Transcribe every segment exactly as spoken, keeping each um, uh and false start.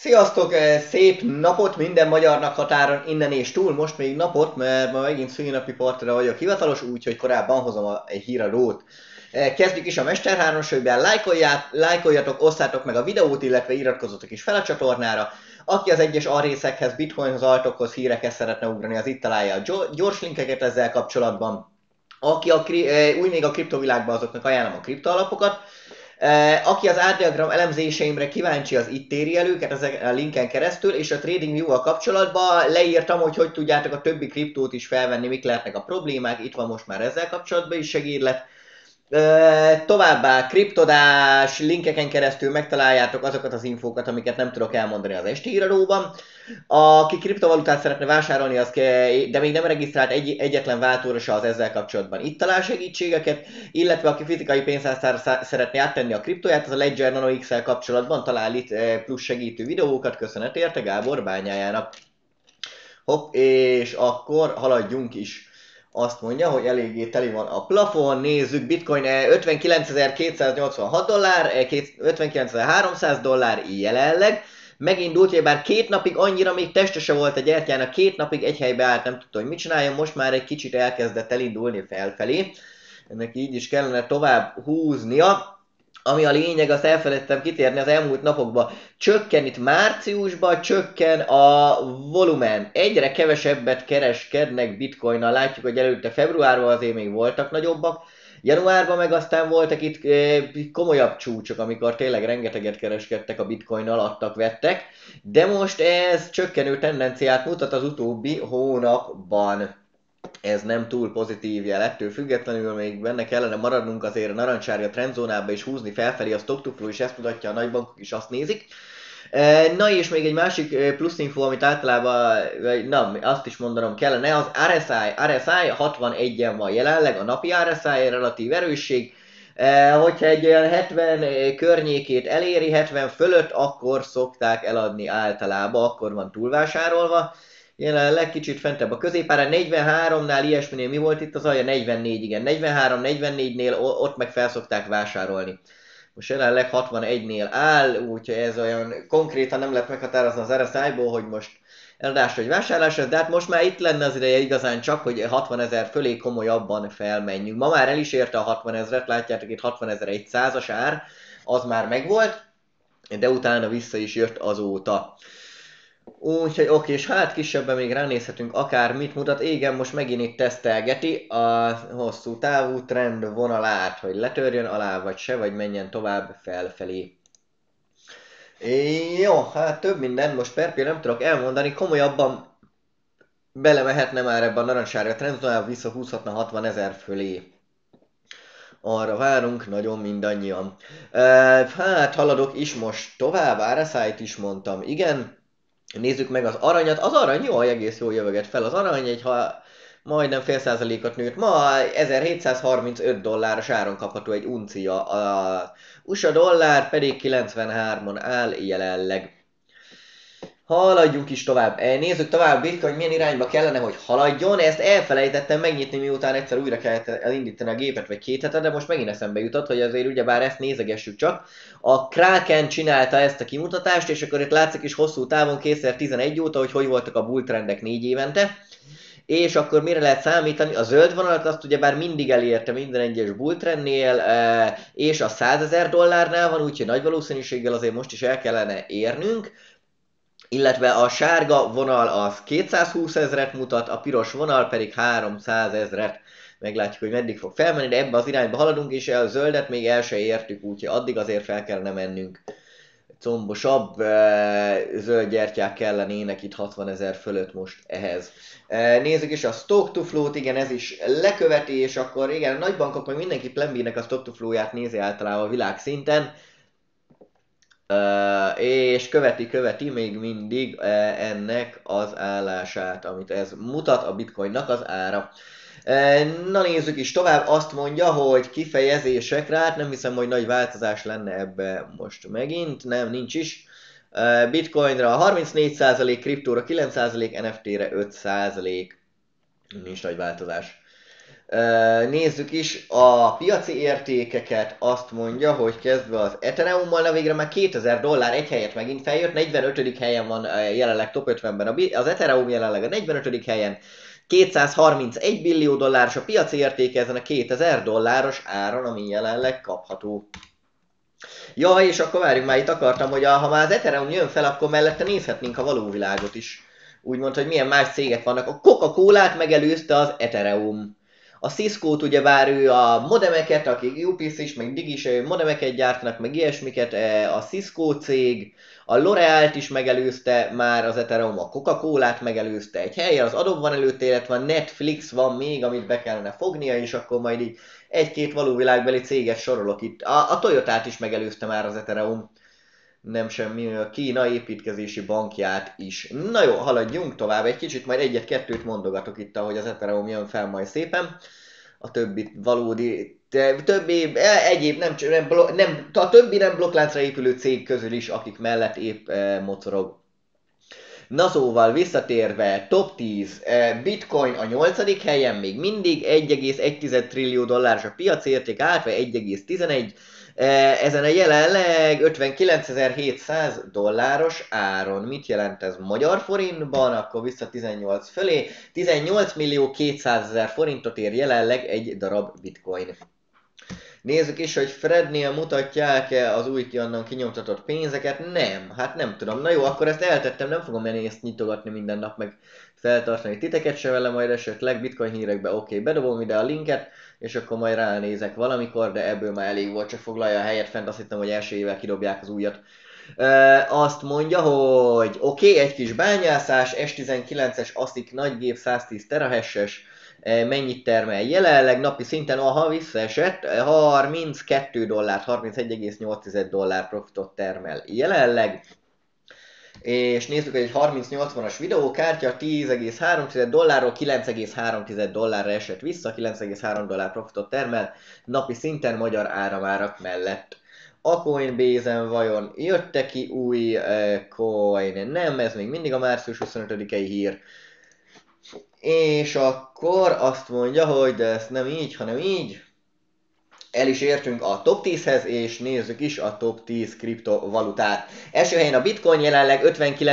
Sziasztok! eh, Szép napot minden magyarnak határon innen és túl. Most még napot, mert ma megint szülinapi partra vagyok hivatalos, úgyhogy korábban hozom a, egy híradót. Eh, Kezdjük is a Mester hármasságban. Lájkolját, lájkoljatok, osszátok meg a videót, illetve iratkozzatok is fel a csatornára. Aki az egyes alrészekhez, bitcoinhoz, altokhoz, hírekhez szeretne ugrani, az itt találja a gyors linkeket ezzel kapcsolatban. Aki a, eh, új még a kriptovilágban, azoknak ajánlom a kriptoalapokat. Uh, aki az árdiagram elemzéseimre kíváncsi, az itt éri el őket ezek a linken keresztül, és a TradingView-val kapcsolatban leírtam, hogy hogy tudjátok a többi kriptót is felvenni, mik lehetnek a problémák, itt van most már ezzel kapcsolatban is segédlet. Uh, továbbá kriptodás linkeken keresztül megtaláljátok azokat az infókat, amiket nem tudok elmondani az esti híradóban. Aki kriptovalutát szeretne vásárolni, az ke, de még nem regisztrált egy, egyetlen váltóra se, az ezzel kapcsolatban itt talál segítségeket, illetve aki fizikai pénztárcára szeretné áttenni a kriptóját, az a Ledger Nano X-el kapcsolatban talál itt plusz segítő videókat, köszönet érte Gábor bányájának. Hopp, és akkor haladjunk is. Azt mondja, hogy eléggé teli van a plafon, nézzük, bitcoin ötvenkilencezer-kétszáznyolcvanhat dollár, ötvenkilencezer-háromszáz dollár jelenleg. Megindult, hogy bár két napig annyira még teste se volt a gyertyának, két napig egy helybe állt, nem tudta, hogy mit csináljon, most már egy kicsit elkezdett elindulni felfelé. Ennek így is kellene tovább húznia. Ami a lényeg, azt elfelejtettem kitérni az elmúlt napokban. Csökken itt márciusban, csökken a volumen. Egyre kevesebbet kereskednek bitcoinnal. Látjuk, hogy előtte februárban azért még voltak nagyobbak. Januárban meg aztán voltak itt e, komolyabb csúcsok, amikor tényleg rengeteget kereskedtek a bitcoinnal, adtak, vettek. De most ez csökkenő tendenciát mutat az utóbbi hónapban. Ez nem túl pozitív jel, ettől függetlenül még benne kellene maradnunk azért a narancssárga trendzónába és húzni felfelé, a stock to flow is ezt mutatja, a nagybankok is azt nézik. Na és még egy másik plusz info, amit általában, na azt is mondanom kellene, az er es i, er es i hatvanegyen van jelenleg, a napi er es i relatív erősség. Hogyha egy olyan hetven környékét eléri, hetven fölött, akkor szokták eladni általában, akkor van túlvásárolva. Jelenleg kicsit fentebb a középára, negyvenháromnál ilyesminél mi volt itt az alja? negyvennégy, igen. negyvenhárom negyvennégynél ott meg felszokták vásárolni. Most jelenleg hatvanegynél áll, úgyhogy ez olyan konkrétan nem lehet meghatározni az er es i-ból, hogy most eladás vagy vásárlás, de hát most már itt lenne az ideje igazán csak, hogy hatvanezer fölé komolyabban felmenjünk. Ma már el is érte a hatvanezret, látjátok itt hatvanezer-százas ár, az már megvolt, de utána vissza is jött azóta. Úgyhogy oké, és hát kisebben még ránézhetünk akár mit mutat. Igen, most megint itt tesztelgeti a hosszú távú trend vonalát, hogy letörjön alá vagy se, vagy menjen tovább felfelé. Jó, hát több minden most per pillanat nem tudok elmondani, komolyabban belemehetne már ebben a narancssárga trendzónába, visszahúzhatna hatvanezer fölé. Arra várunk nagyon mindannyian. Hát haladok is most tovább, er es i-t is mondtam, igen. Nézzük meg az aranyat. Az arany jó, egész jól jövöget fel. Az arany egy ha majdnem fél százalékot nőtt. Ma ezerhétszázharmincöt dolláros áron kapható egy uncia. A u es á dollár pedig kilencvenhármon áll jelenleg. Haladjunk is tovább. Nézzük tovább Bitcoin, milyen irányba kellene, hogy haladjon. Ezt elfelejtettem megnyitni, miután egyszer újra kellett elindítani a gépet, vagy két hete, de most megint eszembe jutott, hogy azért ugyebár ezt nézegessük csak. A Kraken csinálta ezt a kimutatást, és akkor itt látszik is hosszú távon kétezer-tizenegy óta, hogy hogy voltak a bull trendek négy évente. És akkor mire lehet számítani? A zöld vonalat azt ugyebár mindig elérte minden egyes bulltrendnél, és a százezer dollárnál van, úgyhogy nagy valószínűséggel azért most is el kellene érnünk. Illetve a sárga vonal az kétszázhúsz ezret mutat, a piros vonal pedig háromszáz ezret. Meglátjuk, hogy meddig fog felmenni, de ebbe az irányba haladunk, és a zöldet még el se értük, úgyhogy addig azért fel kellene mennünk. Combosabb zöld gyertyák kellenének itt hatvanezer fölött most ehhez. Nézzük is a stock to flow-t, igen, ez is leköveti, és akkor igen, a nagybankok meg mindenki Plan-B-nek a stock to flow-ját nézi általában a világszinten. Uh, és követi, követi még mindig uh, ennek az állását, amit ez mutat a bitcoinnak az ára. Uh, na nézzük is tovább, azt mondja, hogy kifejezésekre, hát nem hiszem, hogy nagy változás lenne ebbe most megint, nem, nincs is. Uh, Bitcoinra harmincnégy százalék, kriptóra kilenc százalék, en ef té-re öt százalék, nincs nagy változás. Nézzük is a piaci értékeket, azt mondja, hogy kezdve az Ethereum-mal, na végre már kétezer dollár egy helyet megint feljött, negyvenötödik helyen van jelenleg top ötvenben az Ethereum, jelenleg a negyvenötödik helyen, kétszázharmincegy billió dolláros a piaci értéke ezen a kétezer dolláros áron, ami jelenleg kapható. Ja, és akkor várjunk már, itt akartam, hogy a, ha már az Ethereum jön fel, akkor mellette nézhetnénk a való világot is. Úgymond, hogy milyen más cégek vannak. A Coca-Colát megelőzte az Ethereum. A Cisco-t ugyebár ő a modemeket, akik u pé cé is, meg Digis modemeket gyártanak, meg ilyesmiket, a Cisco cég, a L'Oreal-t is megelőzte már az Ethereum, a Coca-Colát megelőzte egy helyen, az Adobe van előtte, illetve a Netflix van még, amit be kellene fognia, és akkor majd így egy-két valóvilágbeli céget sorolok itt. A, a Toyotát is megelőzte már az Ethereum, nem semmi, a Kína építkezési bankját is. Na jó, haladjunk tovább, egy kicsit majd egyet-kettőt mondogatok itt, ahogy az Ethereum jön fel majd szépen. A többi valódi, többi, egyéb nem, nem, nem, a többi nem blokkláncra épülő cég közül is, akik mellett épp e, mocorog. Na szóval visszatérve, top tíz, Bitcoin a nyolcadik helyen még mindig, egy egész egy trillió dolláros a piacérték, átve egy egész tizenegy, ezen a jelenleg ötvenkilencezer-hétszáz dolláros áron. Mit jelent ez magyar forintban? Akkor vissza tizennyolc fölé, tizennyolc millió kétszázezer forintot ér jelenleg egy darab Bitcoin. Nézzük is, hogy Frednél mutatják-e az újonnan kinyomtatott pénzeket. Nem, hát nem tudom. Na jó, akkor ezt eltettem, nem fogom menni ezt nyitogatni minden nap, meg feltartani titeket se vele, majd esetleg Bitcoin hírekbe, oké, okay, bedobom ide a linket, és akkor majd ránézek valamikor, de ebből már elég volt, csak foglalja a helyet fent, azt hittem, hogy első évvel kidobják az újat. E, azt mondja, hogy oké, okay, egy kis bányászás, S tizenkilences ASIC nagygép, száztíz terahashes, mennyit termel jelenleg, napi szinten, aha, visszaesett, harminckettő dollárt, harmincegy egész nyolc dollár profitot termel jelenleg. És nézzük, hogy egy harminc nyolcvanas videókártya tíz egész három dollárról kilenc egész három dollárra esett vissza, kilenc egész három dollár profitot termel, napi szinten magyar áramárak mellett. A Coinbase-en vajon jötte ki új uh, coin? Nem, ez még mindig a március huszonötödikei hír. És akkor azt mondja, hogy de ez nem így, hanem így. El is értünk a top tízhez, és nézzük is a top tíz kriptovalutát. Első helyen a Bitcoin jelenleg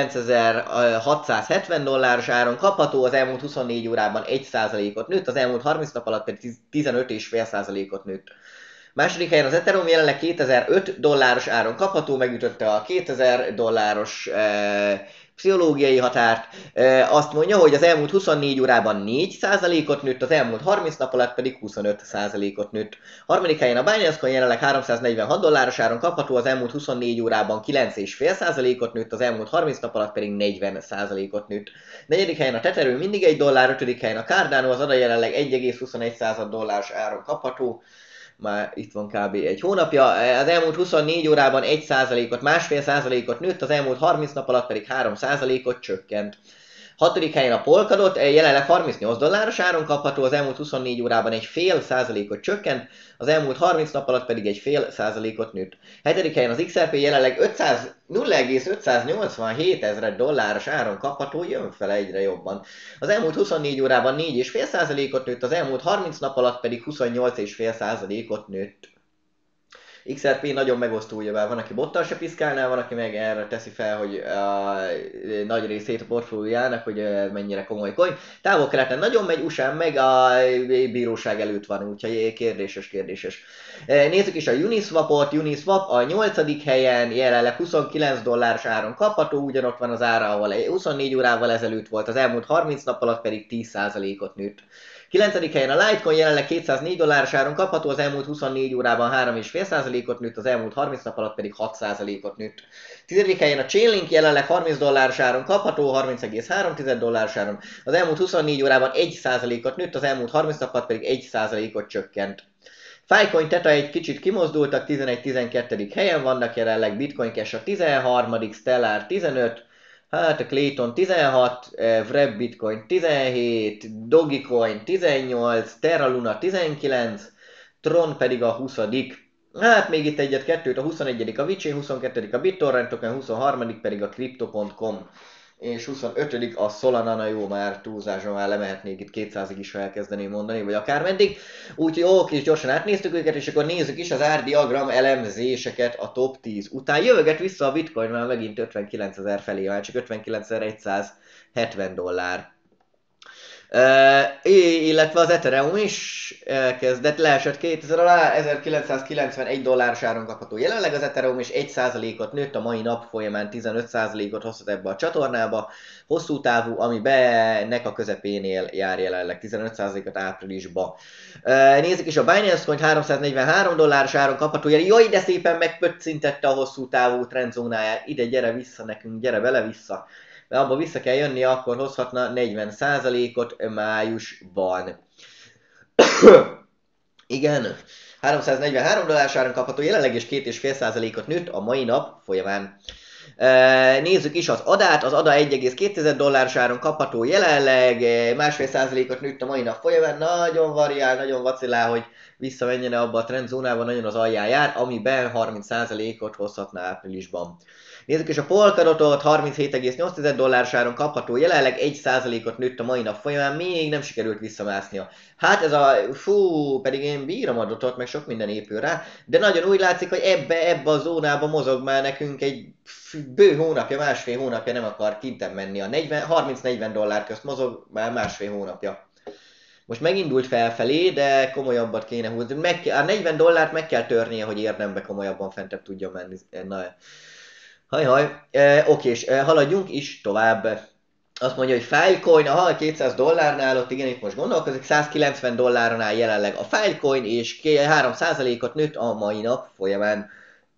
ötvenkilencezer-hatszázhetven dolláros áron kapható, az elmúlt huszonnégy órában egy százalékot nőtt, az elmúlt harminc nap alatt pedig tizenöt egész öt százalékot nőtt. Második helyen az Ethereum jelenleg kétezer-öt dolláros áron kapható, megütötte a kétezer dolláros eh, pszichológiai határt. E, azt mondja, hogy az elmúlt huszonnégy órában négy százalékot nőtt, az elmúlt harminc nap alatt pedig huszonöt százalékot nőtt. Harmadik helyen a Binance Coin jelenleg háromszáznegyvenhat dolláros áron kapható, az elmúlt huszonnégy órában kilenc egész öt százalékot nőtt, az elmúlt harminc nap alatt pedig negyven százalékot nőtt. Negyedik helyen a Tether mindig egy dollár, ötödik helyen a Cardano, az ada jelenleg egy egész huszonegy dolláros áron kapható. Már itt van kb. Egy hónapja, az elmúlt huszonnégy órában egy százalékot, másfél százalékot nőtt, az elmúlt harminc nap alatt pedig három százalékot csökkent. Hatodik helyen a Polkadot, jelenleg harmincnyolc dolláros áron kapható, az elmúlt huszonnégy órában egy fél százalékot csökkent, az elmúlt harminc nap alatt pedig egy fél százalékot nőtt. Hetedik helyen az iksz er pé jelenleg nulla egész ötszáznyolcvanhét ezer dolláros áron kapható, jön fel egyre jobban. Az elmúlt huszonnégy órában négy egész öt százalékot nőtt, az elmúlt harminc nap alatt pedig huszonnyolc egész öt százalékot nőtt. iksz er pé nagyon megosztó, ugyebár van, aki bottal se piszkálnál, van, aki meg erre teszi fel, hogy a nagy részét a portfóliójának, hogy mennyire komoly coin. Távol-keleten nagyon megy, u es á meg a bíróság előtt van, úgyhogy kérdéses, kérdéses. Nézzük is a Uniswapot, Uniswap a nyolcadik helyen jelenleg huszonkilenc dolláros áron kapható, ugyanott van az ára, ahol huszonnégy órával ezelőtt volt, az elmúlt harminc nap alatt pedig tíz százalékot nőtt. kilencedik helyen a Litecoin jelenleg kétszáznégy dolláros áron kapható, az elmúlt huszonnégy órában három egész öt százalékot nőtt, az elmúlt harminc nap alatt pedig hat százalékot nőtt. tizedik helyen a Chainlink jelenleg harminc dolláros áron kapható, harminc egész három dolláros áron, az elmúlt huszonnégy órában egy százalékot nőtt, az elmúlt harminc nap alatt pedig egy százalékot csökkent. Filecoin, Theta egy kicsit kimozdultak, tizenegy-tizenkettedik helyen vannak jelenleg, Bitcoin Cash a tizenharmadik Stellar tizenöt, hát a Clayton tizenhat, Vreb Bitcoin tizenhét, Dogecoin tizennyolc, Terra Luna tizenkilenc, Tron pedig a huszadik. Hát még itt egyet-kettőt, a huszonegyedik a Vichain, huszonkettődik a BitTorrent token, huszonharmadik pedig a Crypto pont com. és huszonötödik a Solana, na jó, már túlzásra már lemehetnék itt kétszázig is, ha elkezdeném mondani, vagy akármeddig. Úgyhogy jó, kis gyorsan átnéztük őket, és akkor nézzük is az árdiagram elemzéseket a top tíz után. Jövöget vissza a Bitcoin már megint ötvenkilencezer felé, már csak ötvenkilencezer-száz-hetven dollár. Uh, illetve az Ethereum is elkezdett, leesett kétezer alá, ezerkilencszázkilencvenegy dolláros áron kapható jelenleg az Ethereum, és egy százalékot nőtt a mai nap folyamán, tizenöt százalékot hozhat ebbe a csatornába, hosszú távú, ami nek a közepénél jár jelenleg, tizenöt százalékot áprilisba. Uh, nézzük is a Binance Coin háromszáznegyvenhárom dolláros áron kapható, jaj, de szépen megpöccintette a hosszú távú trendzónáját, ide gyere vissza nekünk, gyere vele vissza. De abba vissza kell jönni, akkor hozhatna negyven százalékot májusban. Igen, háromszáznegyvenhárom dolláros áron kapható jelenleg, és két egész öt százalékot nőtt a mai nap folyamán. Nézzük is az adát, az ada egy egész két dolláros áron kapható jelenleg, másfél százalékot nőtt a mai nap folyamán, nagyon variál, nagyon vacilál, hogy visszamenjen abba a trendzónában, nagyon az alján jár, amiben harminc százalékot hozhatna áprilisban. Nézzük is a Polkadotot, harminchét egész nyolc dolláros áron kapható jelenleg, egy százalékot nőtt a mai nap folyamán, még nem sikerült visszamásznia. Hát ez a, fú, pedig én bírom a dotot, meg sok minden épül rá, de nagyon úgy látszik, hogy ebbe, ebbe a zónába mozog már nekünk egy bő hónapja, másfél hónapja, nem akar kinten menni. A harminc-negyven dollár közt mozog már másfél hónapja. Most megindult felfelé, de komolyabbat kéne húzni. Meg, a negyven dollárt meg kell törnie, hogy érdembe komolyabban fentebb tudja menni. Na, hajhaj, e, oké, és e, haladjunk is tovább. Azt mondja, hogy Filecoin, aha, kétszáz dollárnál, ott igen, itt most gondolkozik, százkilencven dolláron áll jelenleg a Filecoin, és három százalékot nőtt a mai nap folyamán.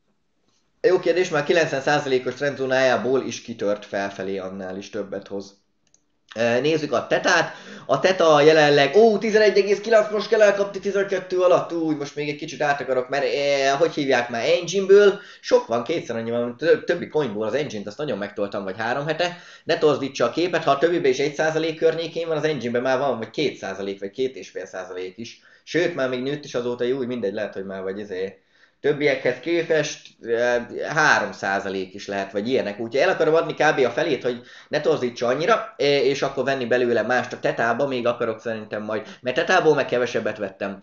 Jó kérdés, már kilencven százalékos trendzónájából is kitört felfelé, annál is többet hoz. Nézzük a tetát. A teta jelenleg, ó, tizenegy egész kilenc, most kell elkapni tizenkettő alatt, úgy most még egy kicsit át akarok, mert eh, hogy hívják már, Engine-ből, sok van, kétszer annyi van, többi coinból az Engine-t, azt nagyon megtoltam, vagy három hete, ne tozdítsa a képet, ha a többiben is egy százalék környékén van, az Engine-ben már van, vagy két százalék, vagy két egész öt százalék is, sőt, már még nőtt is azóta, jó, mindegy, lehet, hogy már vagy ezért. Többiekhez képest három százalék is lehet, vagy ilyenek. Úgyhogy el akarom adni kb. A felét, hogy ne torzítsa annyira, és akkor venni belőle mást a tetába, még akarok szerintem majd, mert tetából meg kevesebbet vettem.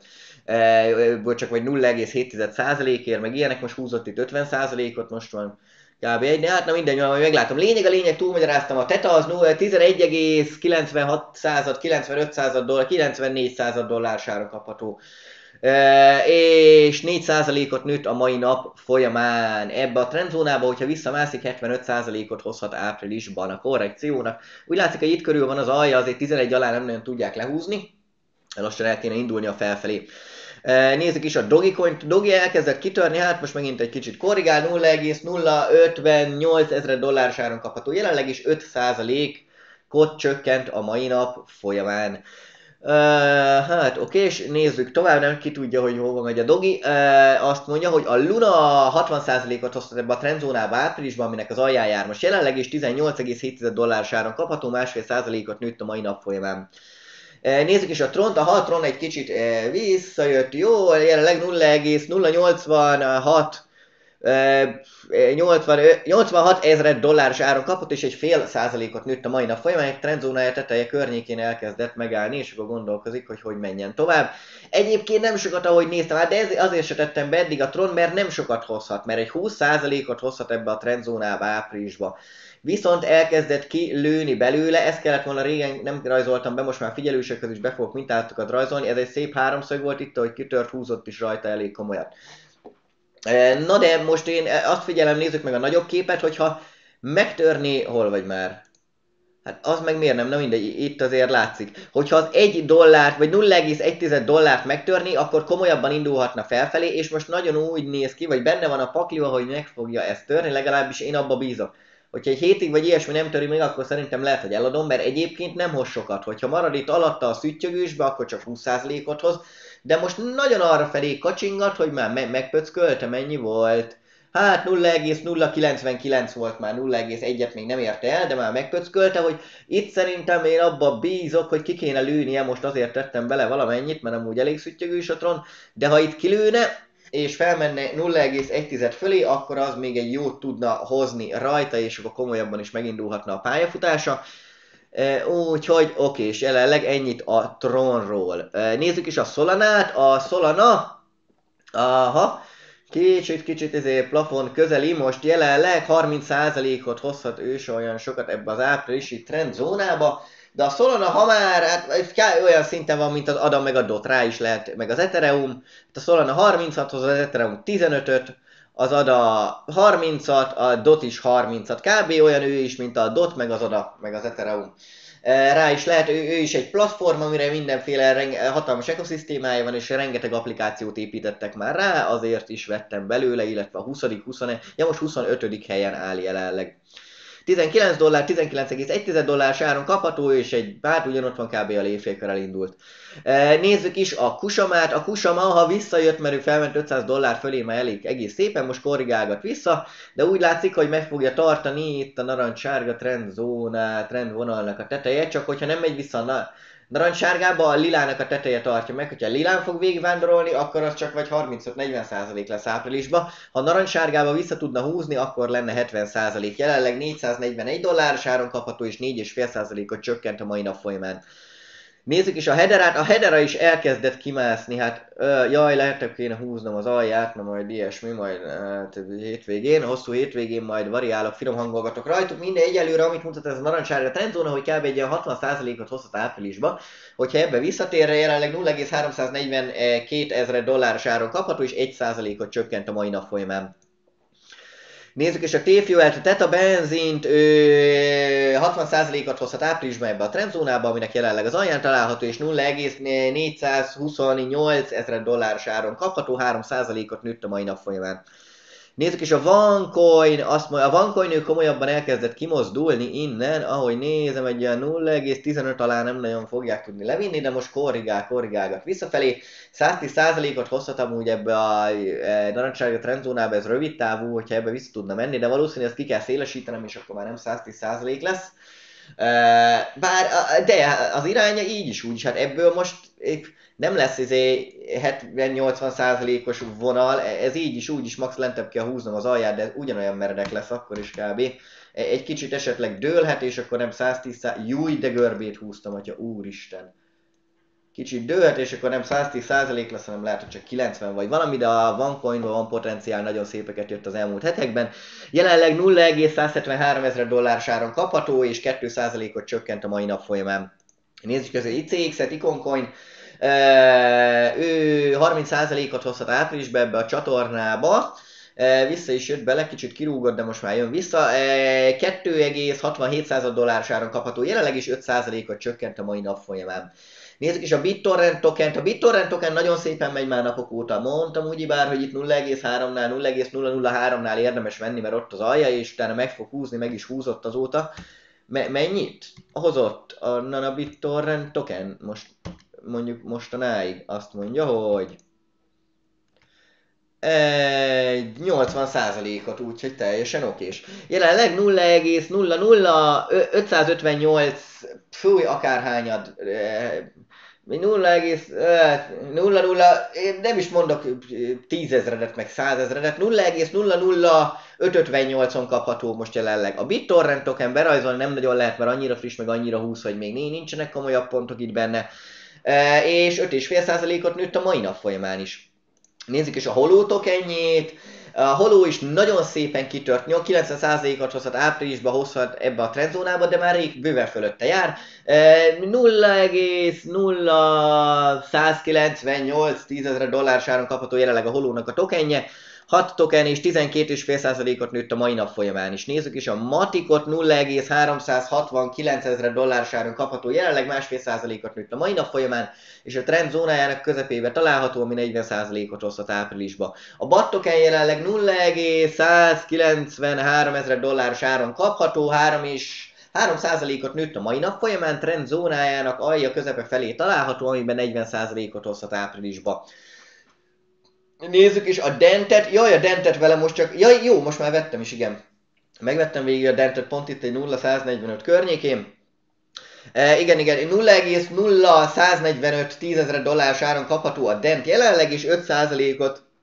Csak vagy nulla egész hét százalékért, meg ilyenek, most húzott itt ötven százalékot, most van kb. Egy, de hát na mindegy, majd meglátom. Lényeg a lényeg, túlmagyaráztam, a teta az tizenegy egész kilencvenhat század, kilencvenöt század dollár, kilencvennégy század dollár áron kapható. Uh, és négy százalékot nőtt a mai nap folyamán. Ebbe a trendzónába, hogyha visszamászik, hetvenöt százalékot hozhat áprilisban a korrekciónak. Úgy látszik, hogy itt körül van az alja, azért tizenegy alá nem nagyon tudják lehúzni. Lassan el kéne indulni a felfelé. Uh, nézzük is a Dogecoin-t. Doge elkezdett kitörni, hát most megint egy kicsit korrigál, nulla egész nulla ötvennyolc ezer dolláros áron kapható. Jelenleg is öt százalékot csökkent a mai nap folyamán. Uh, hát oké, és nézzük tovább, nem ki tudja, hogy hova megy a Dogi. Uh, azt mondja, hogy a Luna hatvan százalékot hozhat ebbe a trendzónába áprilisban, aminek az alján jár most jelenleg, és tizennyolc egész hét dolláros áron kapható, másfél százalékot nőtt a mai nap folyamán. Uh, nézzük is a Tront, a Haltron egy kicsit uh, visszajött, jó, jelenleg nulla egész nulla nyolcvanhat nyolcvanhat ezer dolláros áron kapott, és egy fél százalékot nőtt a mai nap folyamán, egy trendzónája teteje környékén elkezdett megállni, és akkor gondolkozik, hogy hogy menjen tovább. Egyébként nem sokat, ahogy néztem, hát de ez, azért se tettem be eddig a Tron, mert nem sokat hozhat, mert egy húsz százalékot hozhat ebbe a trendzónába áprilisba. Viszont elkezdett kilőni belőle, ezt kellett volna régen, nem rajzoltam be, most már figyelősökhöz is be fogok mintázatokat rajzolni, ez egy szép háromszög volt itt, ahogy kitört, húzott is rajta elég komolyat. Na de most én azt figyelem, nézzük meg a nagyobb képet, hogyha megtörni, hol vagy már? Hát az meg miért nem, na mindegy, itt azért látszik. Hogyha az egy dollárt, vagy nulla egész egy dollárt megtörni, akkor komolyabban indulhatna felfelé, és most nagyon úgy néz ki, vagy benne van a pakliba, hogy meg fogja ezt törni, legalábbis én abba bízok. Hogyha egy hétig vagy ilyesmi nem töri meg, akkor szerintem lehet, hogy eladom, mert egyébként nem hoz sokat. Hogyha marad itt alatta a szüttyögősbe, akkor csak húsz százalékot hoz. De most nagyon arra felé kacsingat, hogy már me megpöckölte, mennyi volt. Hát nulla egész nulla kilencvenkilenc volt már, nulla egész egyet még nem érte el, de már megpöckölte, hogy itt szerintem én abba bízok, hogy ki kéne lőnie, most azért tettem bele valamennyit, mert amúgy elég szüttyögős a Tron, de ha itt kilőne, és felmenne nulla egész egy fölé, akkor az még egy jót tudna hozni rajta, és akkor komolyabban is megindulhatna a pályafutása. Úgyhogy oké, és jelenleg ennyit a Tronról. Nézzük is a Solanát. A Solana, aha, kicsit-kicsit ezért plafon közeli, most jelenleg harminc százalékot hozhat ő se olyan sokat ebbe az áprilisi trendzónába, de a Solana, ha már hát, olyan szinten van, mint az Ada meg a Dot, rá is lehet, meg az Ethereum. A Solana harmincat hoz, az Ethereum tizenötöt, az Ada harmincat, a Dot is harmincat. Kb. Olyan ő is, mint a Dot, meg az Ada, meg az Ethereum. Rá is lehet, ő, ő is egy platform, amire mindenféle renge, hatalmas ekoszisztémája van, és rengeteg applikációt építettek már rá, azért is vettem belőle, illetve a huszadik, huszadik, ja most huszonötödik helyen áll jelenleg. tizenkilenc dollár, tizenkilenc egész egy dollárs áron kapható, és egy bár ugyanott van kb. A lévfélkör elindult. Nézzük is a Kusamát. A Kusama, ha visszajött, mert ő felment ötszáz dollár fölé, már elég egész szépen, most korrigálgat vissza, de úgy látszik, hogy meg fogja tartani itt a narancssárga trendzónát, trendvonalnak a teteje, csak hogyha nem megy vissza a narancssárgába, a lilának a teteje tartja meg, hogyha lilán fog végigvándorolni, akkor az csak vagy harmincöt-negyven százalék lesz áprilisban. Ha narancssárgába vissza tudna húzni, akkor lenne hetven százalék. Jelenleg négyszáznegyvenegy dolláros áron kapható, és négy egész öt százalékot csökkent a mai nap folyamán. Nézzük is a Hedera-t. A Hedera is elkezdett kimászni, hát ö, jaj, lehet, hogy kéne húznom az alját, na majd ilyesmi, majd hát, hétvégén, hosszú hétvégén majd variálok, finom hangolgatok rajtuk. Minden egyelőre, amit mutat ez a narancssárga trendzóna, hogy kb. Egy ilyen hatvan százalékot hozhat áprilisba. Hogyha ebbe visszatérre, jelenleg nulla egész háromszáznegyvenkét ezer dolláros áron kapható, és egy százalékot csökkent a mai nap folyamán. Nézzük is a T-Fuel-t, a Teta benzint, ő hatvan százalékot hozhat áprilisban ebbe a trendzónába, aminek jelenleg az alján található, és nulla egész négyszázhuszonnyolc ezer dolláros áron kapható, három százalékot nőtt a mai nap folyamán. Nézzük is a OneCoin, azt mondja, a OneCoin ő komolyabban elkezdett kimozdulni innen, ahogy nézem, egy olyan nulla egész tizenöt alá nem nagyon fogják tudni levinni, de most korrigál, korrigálgat visszafelé. száztíz százalékot hozhat amúgy ebbe a e, narancssárga trendzónába, ez rövid távú, hogyha ebbe vissza tudna menni, de valószínűleg ezt ki kell szélesítenem, és akkor már nem száztíz százalék lesz. E, bár, de az iránya így is úgy, hát ebből most nem lesz izé hetven-nyolcvan százalékos vonal, ez így is, úgy is max lentebb kell húznom az alját, de ugyanolyan meredek lesz akkor is kb. Egy kicsit esetleg dőlhet, és akkor nem száztíz százalék, júj, de görbét húztam, atya, úristen. Kicsit dőlhet, és akkor nem száztíz százalék lesz, hanem lehet, hogy csak kilencven vagy valami, de a OneCoinban van potenciál, nagyon szépeket jött az elmúlt hetekben. Jelenleg nulla egész százhetvenhárom ezer dolláros áron kapható, és két százalékot csökkent a mai nap folyamán. Nézzük az I C X-et, Iconcoin. Uh, ő harminc százalékot hozhat áprilisba ebbe a csatornába, uh, vissza is jött bele, kicsit kirúgott, de most már jön vissza, uh, két egész hatvanhét dolláros áron kapható, jelenleg is öt százalékot csökkent a mai nap folyamán. Nézzük is a BitTorrent tokent. A BitTorrent token nagyon szépen megy már napok óta. Mondtam ugyebár, hogy itt nulla egész háromnál, nulla egész nulla nulla háromnál érdemes venni, mert ott az alja, és utána meg fog húzni, meg is húzott azóta. Me- mennyit hozott a Nana BitTorrent token most? Mondjuk mostanáig azt mondja, hogy egy nyolcvan százalékot, úgyhogy teljesen okés. Jelenleg nulla egész nulla nulla ötszázötvennyolc, fúj, akárhányad, nulla egész nulla nulla, én nem is mondok tízezredet, meg százezredet, nulla egész nulla nulla ötszázötvennyolcon kapható most jelenleg. A BitTorrent token berajzolni nem nagyon lehet, mert annyira friss, meg annyira húsz, hogy még nincsenek komolyabb pontok itt benne. Uh, és öt egész öt százalékot nőtt a mai nap folyamán is. Nézzük is a Holo tokenjét. A Holo is nagyon szépen kitört, kilencven százalékot hozhat áprilisba, hozhat ebbe a trendzónába, de már rég bőven fölötte jár. Uh, nulla egész nulla százkilencvennyolc ezer dolláros áron kapható jelenleg a Holónak a tokenje. hat token és tizenkét egész öt százalékot nőtt a mai nap folyamán is. Nézzük is a Maticot, nulla egész háromszázhatvankilenc ezer dolláros áron kapható, jelenleg másfél százalékot nőtt a mai nap folyamán, és a trend zónájának közepébe található, ami negyven százalékot hozhat áprilisba. A B A T token jelenleg nulla egész százkilencvenhárom ezer dolláros áron kapható, három és három százalékot nőtt a mai nap folyamán, trend zónájának alja közepe felé található, amiben negyven százalékot hozhat áprilisba. Nézzük is a Dentet, jaj, a Dentet vele most csak, jaj, jó, most már vettem is, igen. Megvettem végig a Dentet pont itt egy nulla egész száznegyvenöt környékén. E, igen, igen, nulla egész nulla száznegyvenöt ezer dolláros áron kapható a Dent jelenleg, és öt százalékot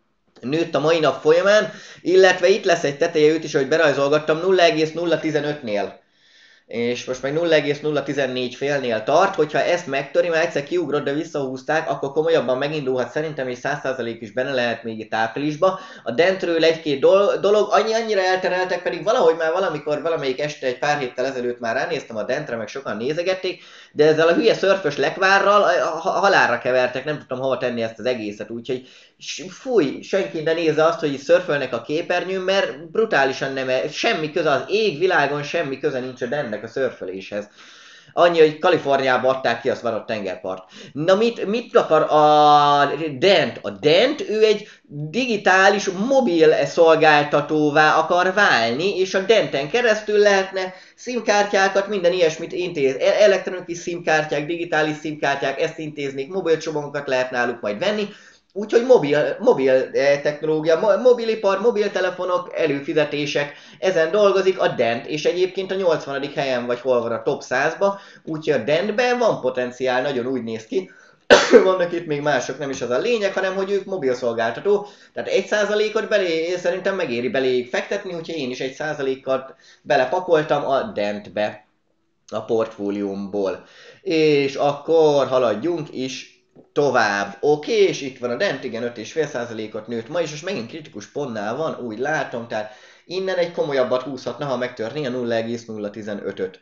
nőtt a mai nap folyamán, illetve itt lesz egy teteje őt is, ahogy berajzolgattam, nulla egész nulla tizenötnél. És most meg nulla egész nulla tizennégy félnél tart, hogyha ezt megtöri, már egyszer kiugrott, de visszahúzták, akkor komolyabban megindulhat szerintem, és száz százalék is benne lehet még itt áprilisba. A dentről egy-két dolog, annyi annyira eltereltek, pedig valahogy már valamikor, valamelyik este, egy pár héttel ezelőtt már ránéztem a dentre, meg sokan nézegették, de ezzel a hülye szörfös lekvárral halálra kevertek, nem tudtam hova tenni ezt az egészet, úgyhogy fúj, senki ne nézze azt, hogy szörfölnek a képernyőn, mert brutálisan nem, semmi köze az égvilágon, semmi köze nincs a dennek a szörföléshez. Annyi, hogy Kaliforniába adták ki, azt van ott tengerpart. Na mit, mit akar a Dent? A Dent, ő egy digitális mobil szolgáltatóvá akar válni, és a Denten keresztül lehetne SIM-kártyákat, minden ilyesmit intéz. Elektronikus SIM-kártyák, digitális SIM-kártyák, ezt intéznék, mobilcsomagokat lehet náluk majd venni. Úgyhogy mobil, mobil technológia, mobilipar, mobiltelefonok, előfizetések, ezen dolgozik a Dent, és egyébként a nyolcvanadik helyen vagy hol van a top százba, úgyhogy a Dentben van potenciál, nagyon úgy néz ki. Vannak itt még mások, nem is az a lényeg, hanem hogy ők mobil szolgáltató, tehát egy százalékot belé, szerintem megéri beléjük fektetni, úgyhogy én is egy százalékat belepakoltam a Dentbe a portfóliómból. És akkor haladjunk is tovább. Oké, okay, és itt van a Dent, igen, öt egész öt százalékot nőtt ma is, és megint kritikus pontnál van, úgy látom, tehát innen egy komolyabbat húzhatna, ha megtörné a nulla egész nulla tizenötöt.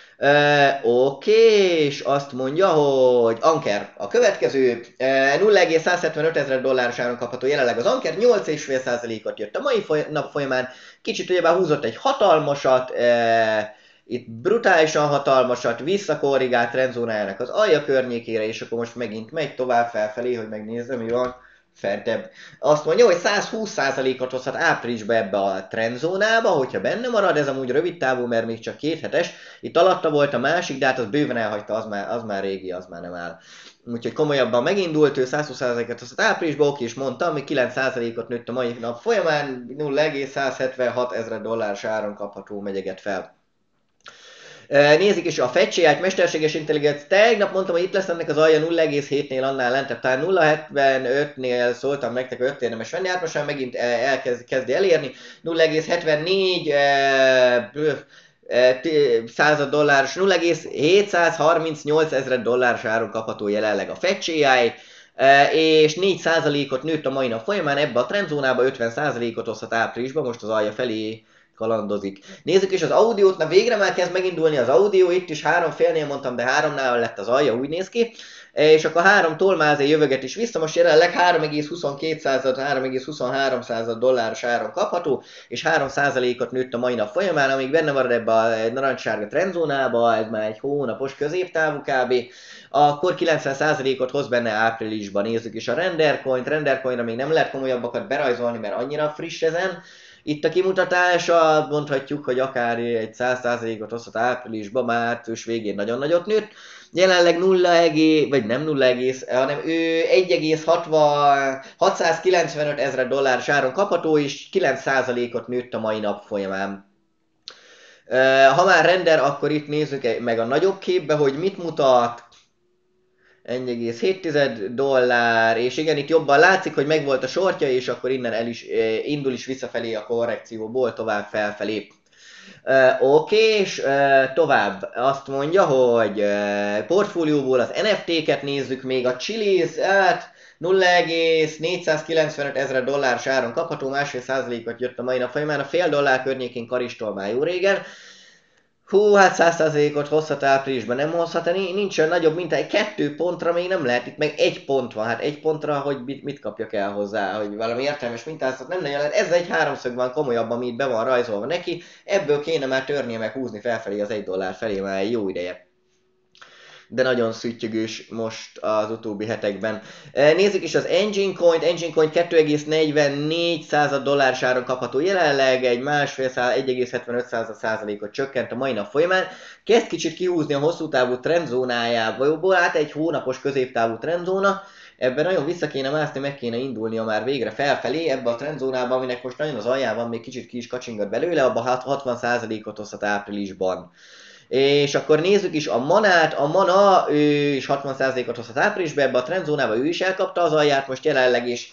Uh, Oké, okay, és azt mondja, hogy Anker a következő uh, nulla egész százhetvenöt ezer dolláros áron kapható jelenleg az Anker, nyolc egész öt százalékot jött a mai foly- nap folyamán, kicsit ugyebár húzott egy hatalmasat, uh, itt brutálisan hatalmasat, visszakorrigált trendzónájának az alja környékére, és akkor most megint megy tovább felfelé, hogy megnézzem, mi van fentebb. Azt mondja, hogy száz húsz százalékot hozhat áprilisba ebbe a trendzónába, hogyha benne marad, ez amúgy rövid távú, mert még csak két hetes. Itt alatta volt a másik, de hát az bőven elhagyta, az már, az már régi, az már nem áll. Úgyhogy komolyabban megindult, ő száz húsz százalékot hozhat áprilisba, oké, is mondtam, hogy kilenc százalékot nőtt a mai nap folyamán, nulla egész százhetvenhat ezer dolláros áron kapható megyeget fel. Nézik is a fecsélyát, mesterséges intelligencia. Tegnap mondtam, hogy itt lesz ennek az alja nulla egész hétnél annál lentebb, talán nulla egész hetvenötnél szóltam nektek, hogy öt érdemes venni, hát most már megint elkezd, kezdi elérni. nulla egész hetvennégy század dolláros, nulla egész hétszázharmincnyolc ezer dolláros áron kapható jelenleg a fecsélyáj, és négy százalékot nőtt a mai nap folyamán, ebbe a trendzónába ötven százalékot hozhat áprilisban, most az alja felé kalandozik. Nézzük is az audiót, na végre már kezd megindulni az audió, itt is három félnél mondtam, de háromnál lett az alja, úgy néz ki. És akkor három tolmázé jövöget is vissza, most jelenleg három egész huszonkét három egész huszonhárom dolláros áron kapható, és három százalékot nőtt a mai nap folyamán, amíg benne marad ebbe a narancssárga trendzónába, ez már egy hónapos középtávú kb. Akkor kilencven százalékot hoz benne áprilisban. Nézzük is a Rendercoint, Rendercoinra még nem lehet komolyabbakat berajzolni, mert annyira friss ezen. Itt a kimutatása, mondhatjuk, hogy akár egy száz százalékot hozhat áprilisban, március végén nagyon nagyot nőtt. Jelenleg nulla egész, vagy nem nulla egész, hanem ő egy egész hatszázkilencvenöt ezer dolláros áron kapható, és kilenc százalékot nőtt a mai nap folyamán. Ha már render, akkor itt nézzük meg a nagyobb képbe, hogy mit mutat. egy egész hét dollár, és igen, itt jobban látszik, hogy megvolt a sortja, és akkor innen el is, indul is visszafelé a korrekcióból, tovább felfelé. Uh, Oké, okay, és uh, tovább azt mondja, hogy uh, portfólióból az en ef té-ket nézzük, még a Chiliz, hát nulla egész négyszázkilencvenöt ezer dolláros áron kapható, másfél százalékot jött a mai nap folyamán, a fél dollár környékén karistól már jó régen. Hú, hát száz százalékot hozhat áprilisban, nem hozhat, nincs olyan nagyobb mint egy kettő pontra még nem lehet, itt meg egy pont van, hát egy pontra, hogy mit, mit kapjak el hozzá, hogy valami értelmes mintázat nem nagyon lehet, ez egy háromszög van komolyabb, ami itt be van rajzolva neki, ebből kéne már törnie meg húzni felfelé az egy dollár felé már egy jó ideje. De nagyon szüttyögős most az utóbbi hetekben. Nézzük is az Engine Coin, Engine Coin kettő egész negyvennégy dolláros áron kapható jelenleg, egy másfél száz, egy egész hetvenöt százalékot csökkent a mai nap folyamán. Kezd kicsit kihúzni a hosszú távú trendzónájából, hát egy hónapos középtávú trendzóna. Ebben nagyon vissza kéne mászni, meg kéne indulnia már végre felfelé, ebbe a trendzónába, aminek most nagyon az alján van, még kicsit ki is kacsingat belőle, abban hatvan százalékot hozhat áprilisban. És akkor nézzük is a manát, a mana ő is hatvan százalékot hozhat áprilisban, ebbe a trendzónába ő is elkapta az alját, most jelenleg is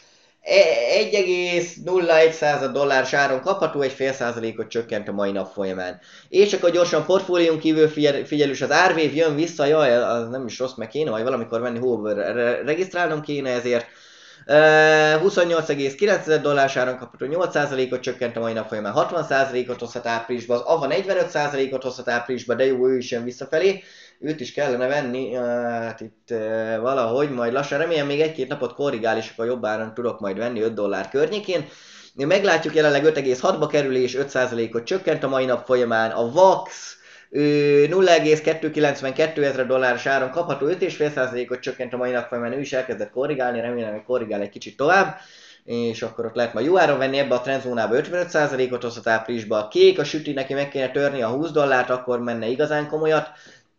egy egész nulla egy dollár áron kapható, egy fél százalékot csökkent a mai nap folyamán. És akkor gyorsan portfólión kívül figyel, figyelős az árvév jön vissza, jaj, az nem is rossz, meg kéne, vagy valamikor venni, hol regisztrálnom kéne ezért. Uh, huszonnyolc egész kilenc dollár áron kapható, nyolc százalékot csökkent a mai nap folyamán, hatvan százalékot hozhat áprilisban, az ava negyvenöt százalékot hozhat áprilisban, de jó, ő is jön visszafelé. Őt is kellene venni, hát itt uh, valahogy, majd lassan remélem még egy-két napot korrigál, és akkor jobb áron tudok majd venni öt dollár környékén. Meglátjuk, jelenleg öt egész hatba kerül, és öt százalékot csökkent a mai nap folyamán. A vax nulla egész kétszázkilencvenkettő dolláros áron kapható, öt egész öt százalékot csökkent a mai nap folyamán, ő is elkezdett korrigálni, remélem, hogy korrigál egy kicsit tovább. És akkor ott lehet majd jó áron venni, ebbe a trendzónába ötvenöt százalékot hozhat áprilisba. A kék, a süti, neki meg kéne törni a húsz dollárt, akkor menne igazán komolyat.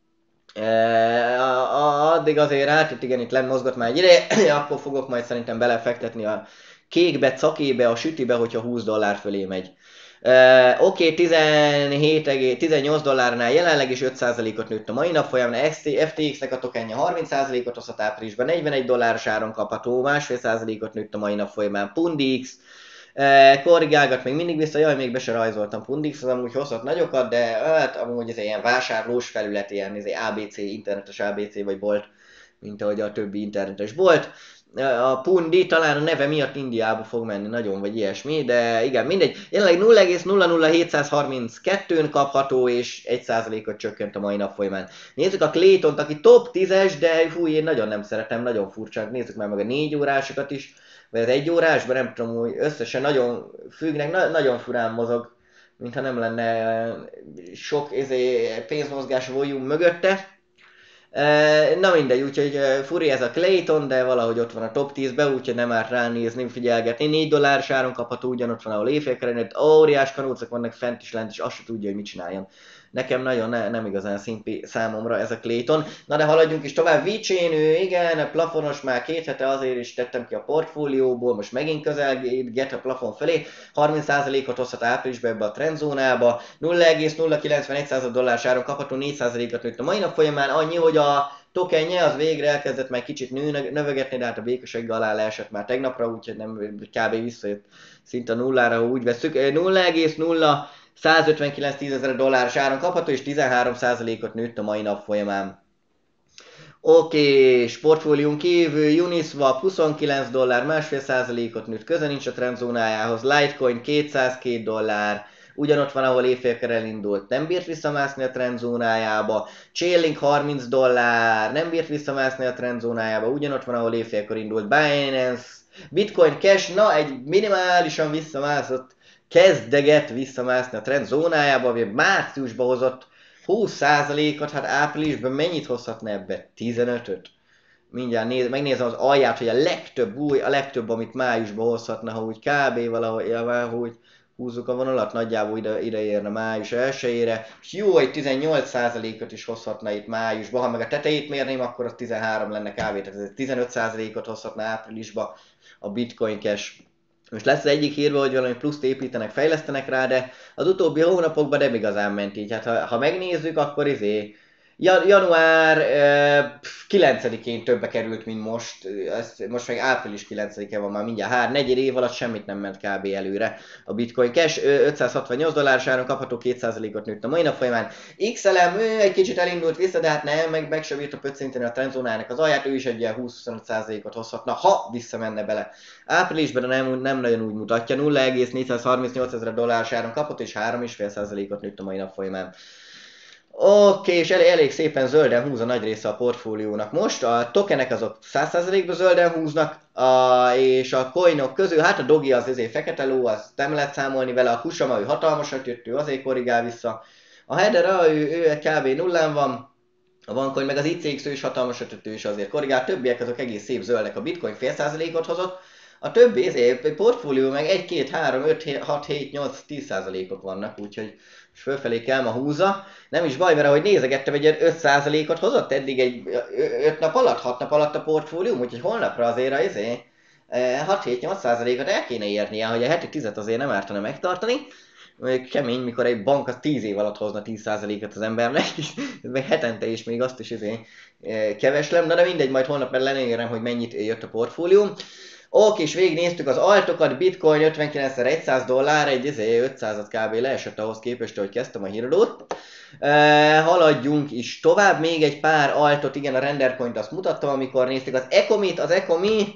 E, addig azért, hát itt igen, itt lent mozgott már egy ideje, akkor fogok majd szerintem belefektetni a kékbe, cakébe, a sütibe, hogyha húsz dollár fölé megy. Uh, Oké, okay, tizenhét, tizennyolc dollárnál jelenleg is öt százalékot nőtt a mai nap folyamán, ef té iksz-nek a tokenje harminc százalékot hozhat áprilisban, negyvenegy dolláros áron kapható, másfél százalékot nőtt a mai nap folyamán, Pundix, uh, korrigálgat még mindig vissza, jaj, még be se rajzoltam, Pundix az amúgy hozhat nagyokat, de hát amúgy ez ilyen vásárlós felület, ilyen ez á bé cé, internetes á bé cé vagy bolt, mint ahogy a többi internetes bolt. A Pundi talán a neve miatt Indiába fog menni, nagyon, vagy ilyesmi, de igen, mindegy. Jelenleg nulla egész nulla nulla hétszázharminckettőn kapható, és egy százalékot csökkent a mai nap folyamán. Nézzük a Claytont, aki top tízes, de fúj, én nagyon nem szeretem, nagyon furcsa. Nézzük már meg a négy órásokat is, vagy az egy órásban, nem tudom, hogy összesen nagyon függnek, na- nagyon furán mozog, mintha nem lenne sok ezé, pénzmozgás volume mögötte. Na mindegy, úgyhogy furi ez a Clayton, de valahogy ott van a top tízbe, úgyhogy nem árt ránézni, figyelgetni. négy dolláros áron kapható, ugyanott van, ahol éjfélkerenet, óriás kanócok vannak fent is lent, és azt se tudja, hogy mit csináljon. Nekem nagyon ne, nem igazán szimpi számomra ez a Clayton. Na de haladjunk is tovább. Vicsén, ő igen, plafonos, már két hete azért is tettem ki a portfólióból, most megint közelget a plafon felé. harminc százalékot hozhat áprilisban ebbe a trendzónába. nulla egész nulla kilencvenegy dollár áron kapható, négy százalékot nőtt a mai nap folyamán. Annyi, hogy a tokenje az végre elkezdett már kicsit nő, növegetni, de hát a békasegg alá leesett már tegnapra, úgyhogy nem kb. Visszajött szinte a nullára, ha úgy veszük. nulla egész nulla százötvenkilenc dolláros áron kapható, és tizenhárom százalékot nőtt a mai nap folyamán. Oké, okay, sportfólión kívül Uniswap huszonkilenc dollár, másfél százalékot nőtt, köze nincs a trendzónájához, Litecoin kétszázkettő dollár, ugyanott van, ahol éjfélkor elindult, nem bírt visszamászni a trendzónájába, Chainlink harminc dollár, nem bírt visszamászni a trendzónájába, ugyanott van, ahol éjfélkor indult, Binance, Bitcoin Cash, na egy minimálisan visszamászott, kezdeget visszamászni a trendzónájába, ami márciusba hozott húsz százalékot, hát áprilisban mennyit hozhatna ebbe? tizenötöt? Mindjárt néz, megnézem az alját, hogy a legtöbb új, a legtöbb, amit májusban hozhatna, ha úgy kb. Valahogy, ja, hogy húzzuk a vonalat, nagyjából ide, ide érne május elsejére. És jó, egy tizennyolc százalékot is hozhatna itt májusban, ha meg a tetejét mérném, akkor az tizenhárom lenne kb. Tehát ez tizenöt százalékot hozhatna áprilisban a Bitcoin Cash. Most lesz az egyik hírva, hogy valami pluszt építenek, fejlesztenek rá, de az utóbbi hónapokban nem igazán ment így. Hát ha, ha megnézzük, akkor izé január kilencedikén többe került, mint most. Ezt, most meg április kilencedike van már mindjárt. Hát negyed év alatt semmit nem ment kb. Előre a Bitcoin Cash. ötszázhatvannyolc dolláros áron kapható, két százalékot nőtt a mai nap folyamán. iksz el em ő egy kicsit elindult vissza, de hát nem, meg, meg sem bírta pöccinteni a trendzónának az alját, ő is egy ilyen húsz-huszonöt százalékot hozhatna, ha visszamenne bele. Áprilisban nem, nem nagyon úgy mutatja, nulla egész négyszázharmincnyolc dolláros áron kapott, és három egész öt százalékot nőtt a mai nap folyamán. Oké, okay, és elég, elég szépen zölden húz a nagy része a portfóliónak most. A tokenek azok száz százalékban zölden húznak, a, és a coinok közül, hát a Dogi az azért fekete ló, az nem lehet számolni vele, a Kusama, ő hatalmasat jött, ő azért korrigál vissza. A Hedera, ő, ő kb. Nullán van, a OneCoin meg az i cé iksz, ő is hatalmasat jött, ő is azért korrigál, többiek azok egész szép zöldek, a Bitcoin fél százalékot hozott, a többi ezért, portfólió meg egy, két, három, öt, hat, hét, nyolc, tíz százalékok vannak, úgyhogy és fölfelé kell ma húzza. Nem is baj, mert ahogy nézegettem, egy öt százalékot hozott eddig egy öt nap alatt, hat nap alatt a portfólium, úgyhogy holnapra azért az izé hat-hét-nyolc százalékot el kéne érnie, hogy a heti tízet azért nem ártana megtartani. Kemény, mikor egy bank az tíz év alatt hozna tíz százalékot az embernek, ez meg hetente is még azt is izé keveslem, na de mindegy, majd holnap lenézem, hogy mennyit jött a portfólium. Oké, és végignéztük az altokat, bitcoin ötvenkilencezer-száz dollár, egy izé ötszázat kb. Leesett ahhoz képest, hogy kezdtem a híradót. Uh, haladjunk is tovább, még egy pár altot, igen, a rendercoint azt mutattam, amikor néztük az Ecomit, az Ecomi,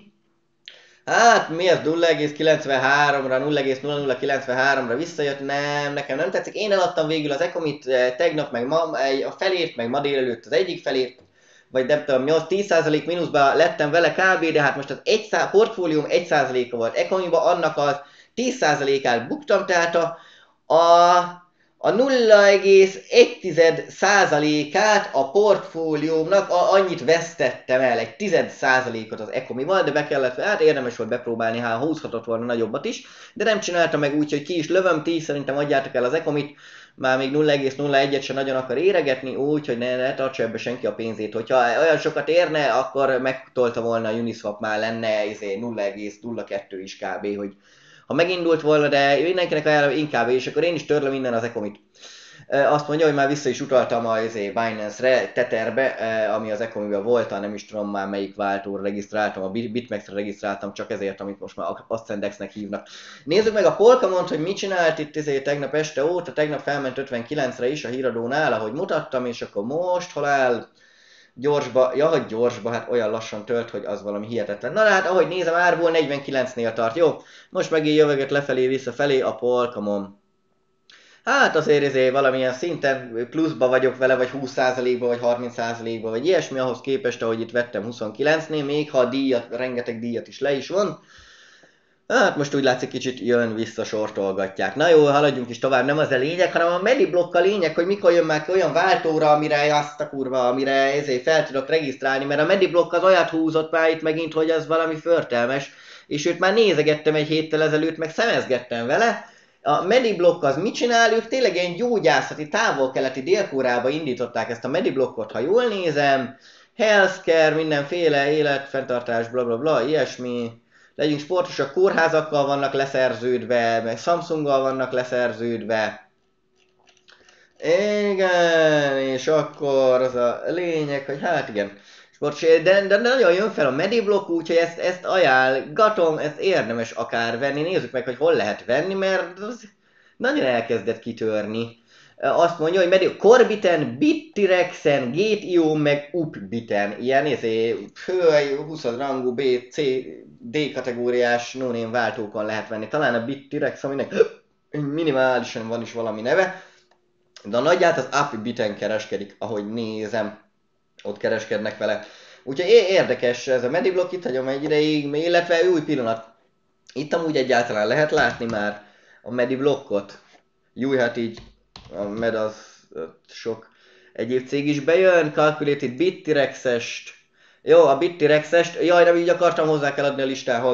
hát mi az nulla egész kilencvenháromra, nulla egész nulla nulla kilencvenháromra visszajött, nem, nekem nem tetszik. Én eladtam végül az Ecomit tegnap, meg ma a felét, meg ma délelőtt az egyik felét, vagy nem tudom, nyolc-tíz százalék mínuszba lettem vele kb, de hát most az egy szá- portfólium egy százaléka volt Ecomiba, annak az tíz százalékát buktam, tehát a, a, a nulla egész egy százalékát a portfóliumnak a, annyit vesztettem el, egy tized százalékot az Ecomival, de be kellett, hát érdemes volt bepróbálni, hát húzhatott volna nagyobbat is, de nem csináltam meg úgy, hogy ki is lövöm, ti szerintem adjátok el az Ecomit, már még nulla egész nulla egyet se nagyon akar éregetni, úgy, hogy ne, ne tartsa ebbe senki a pénzét. Hogyha olyan sokat érne, akkor megtolta volna a Uniswap, már lenne izé, nulla egész nulla kettő is kb, hogy ha megindult volna, de mindenkinek ajánlom inkább, és akkor én is törlöm innen az Ecomit. Azt mondja, hogy már vissza is utaltam a izé, Binance-re, Tetherbe, ami az Ecomiben volt, nem is tudom már melyik váltóra regisztráltam, a BitMEX-re regisztráltam, csak ezért, amit most már Ascendexnek hívnak. Nézzük meg a Polkamont, hogy mit csinált itt izé, tegnap este óta, tegnap felment ötvenkilencre is a híradónál, ahogy mutattam, és akkor most hol áll? Gyorsba, ja, hogy gyorsba, hát olyan lassan tölt, hogy az valami hihetetlen. Na hát, ahogy nézem, árból negyvenkilencnél tart, jó? Most megint jövöget lefelé, visszafelé a Polkamon. Hát azért ezért valamilyen szinten pluszba vagyok vele, vagy húsz százalékba, vagy harminc százalékba, vagy ilyesmi, ahhoz képest, ahogy itt vettem huszonkilencnél, még ha a díjat, rengeteg díjat is le is van. Hát most úgy látszik, kicsit jön vissza, sortolgatják. Na jó, haladjunk is tovább, nem az a lényeg, hanem a Mediblock a lényeg, hogy mikor jön már ki olyan váltóra, amire azt a kurva, amire ezért fel tudok regisztrálni, mert a Mediblock az olyat húzott már itt megint, hogy az valami förtelmes, és őt már nézegettem egy héttel ezelőtt, meg szemezgettem vele. A Mediblock az mit csinál? Ők tényleg ilyen gyógyászati, távol-keleti Dél-Koreába indították ezt a Mediblockot, ha jól nézem. Healthcare, mindenféle életfenntartás, bla bla bla, ilyesmi. Legyünk sportosak, kórházakkal vannak leszerződve, meg Samsunggal vannak leszerződve. Igen, és akkor az a lényeg, hogy hát igen, sportos, de, de, de nagyon jön fel a Mediblock, úgyhogy ezt, ezt ajánlgatom, ezt érdemes akár venni. Nézzük meg, hogy hol lehet venni, mert az nagyon elkezdett kitörni. Azt mondja, hogy Mediblock, Corbiten, Bittyrexen, Gate.io, meg Upbiten. Ilyen ezé, húsz rangú B, C, D kategóriás no-name váltókon lehet venni. Talán a Bittyrex, aminek minimálisan van is valami neve. De a nagyját az Upbiten kereskedik, ahogy nézem. Ott kereskednek vele. Úgyhogy érdekes ez a Mediblock, itt hagyom egy ideig, illetve új pillanat. Itt amúgy egyáltalán lehet látni már a Mediblockot. Júj, hát így a Med az sok egyéb cég is bejön, Calculated Bittyrexest. Jó, a Bittyrexest, jaj, nem így akartam, hozzá kell adni a listához.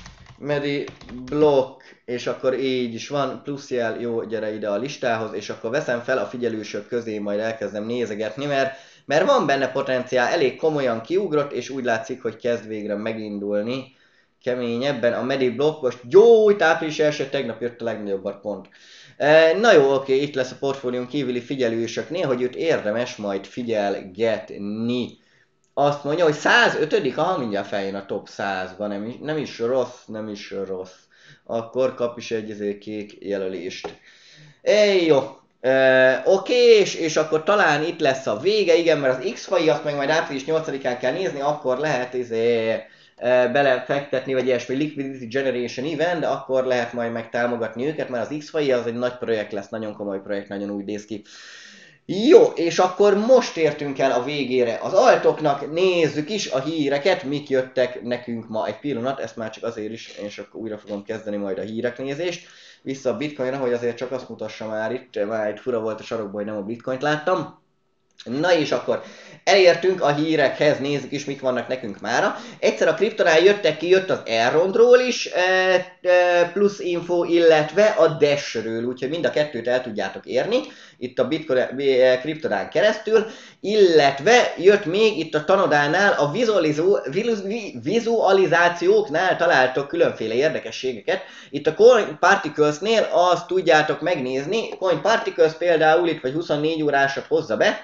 Mediblock, és akkor így is van, pluszjel, jó, gyere ide a listához, és akkor veszem fel a figyelősök közé, majd elkezdem nézegetni, mert Mert van benne potenciál, elég komolyan kiugrott, és úgy látszik, hogy kezd végre megindulni keményebben. A Mediblock most jó, április első, tegnap jött a legnagyobb pont. E, na jó, oké, itt lesz a portfólión kívüli figyelősöknél, hogy őt érdemes majd figyelgetni. Azt mondja, hogy százötödik, aha, mindjárt feljön a top százba, nem is, nem is rossz, nem is rossz. Akkor kap is egy ezért kék jelölést. Éj, jó. Uh, Oké, okay, és, és akkor talán itt lesz a vége, igen, mert az X-fai azt meg majd április nyolcadikán kell nézni, akkor lehet izé, uh, belefektetni, vagy ilyesmi Liquidity Generation Event, de akkor lehet majd megtámogatni őket, mert az X-fai az egy nagy projekt lesz, nagyon komoly projekt, nagyon úgy néz ki. Jó, és akkor most értünk el a végére az altoknak, nézzük is a híreket, mik jöttek nekünk ma. Egy pillanat, ezt már csak azért is, és akkor újra fogom kezdeni majd a hírek nézést. Vissza a Bitcoinra, hogy azért csak azt mutassa már itt, már itt fura volt a sarokban, hogy nem a Bitcoint láttam. Na és akkor elértünk a hírekhez, nézzük is, mik vannak nekünk mára. Egyszer a kriptonál jöttek ki, jött az Elrondról is e, e, plusz info, illetve a Dashről, úgyhogy mind a kettőt el tudjátok érni, itt a Bitcoin e, kriptonán keresztül, illetve jött még itt a Tanodánál a vizualizó, vizualizációknál találtok különféle érdekességeket. Itt a Coin Particles-nél azt tudjátok megnézni, Coin Particles például itt vagy huszonnégy órásat hozza be,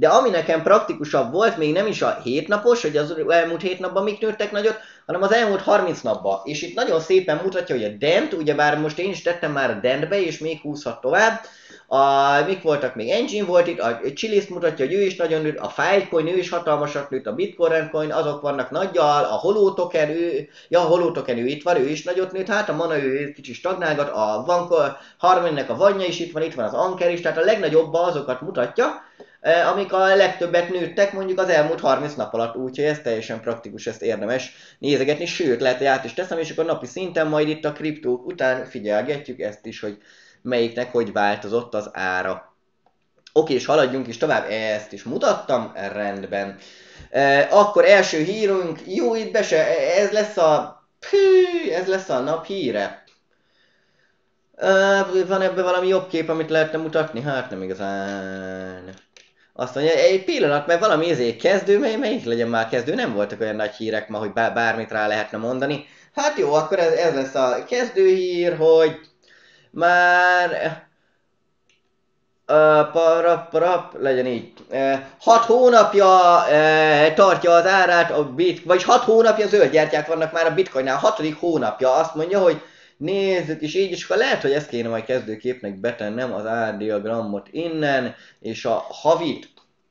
de ami nekem praktikusabb volt, még nem is a hét napos, hogy az elmúlt hét napban mik nőttek nagyot, hanem az elmúlt harminc napban. És itt nagyon szépen mutatja, hogy a Dent, ugyebár most én is tettem már a Dentbe, és még húzhat tovább. A, mik voltak még? Engine volt itt, a Chilis mutatja, hogy ő is nagyon nőtt, a Filecoin, ő is hatalmasat nőtt, a Bitcoin Coin, azok vannak nagyjal, a Holo Token, ő, ja, a Holo Token, ő itt van, ő is nagyot nőtt, hát a Mana ő kicsit stagnálgat, a Vankor, Harmonnek a Vanya is itt van, itt van az Anker is, tehát a legnagyobb azokat mutatja, amik a legtöbbet nőttek mondjuk az elmúlt harminc nap alatt, úgyhogy ez teljesen praktikus, ezt érdemes nézegetni, sőt, lehet, hogy át is teszem, és akkor napi szinten majd itt a kriptók után figyelgetjük ezt is, hogy melyiknek hogy változott az ára. Oké, és haladjunk is tovább, ezt is mutattam, rendben. E, akkor első hírünk, jó, itt be se, ez lesz a, pű, ez lesz a nap híre. E, van ebben valami jobb kép, amit lehetne mutatni? Hát nem igazán. Azt mondja, egy pillanat, mert valami ezért kezdő, mely, melyik legyen már kezdő, nem voltak olyan nagy hírek ma, hogy bármit rá lehetne mondani. Hát jó, akkor ez, ez lesz a kezdőhír, hogy már uh, parap, parap, legyen így. Uh, hat hónapja uh, tartja az árát a bit, vagyis hat hónapja zöld gyertyák vannak már a bitcoinnál, hatodik hónapja. Azt mondja, hogy nézzük is így, és akkor lehet, hogy ezt kéne majd kezdőképnek betennem, az árdiagramot innen, és a havit.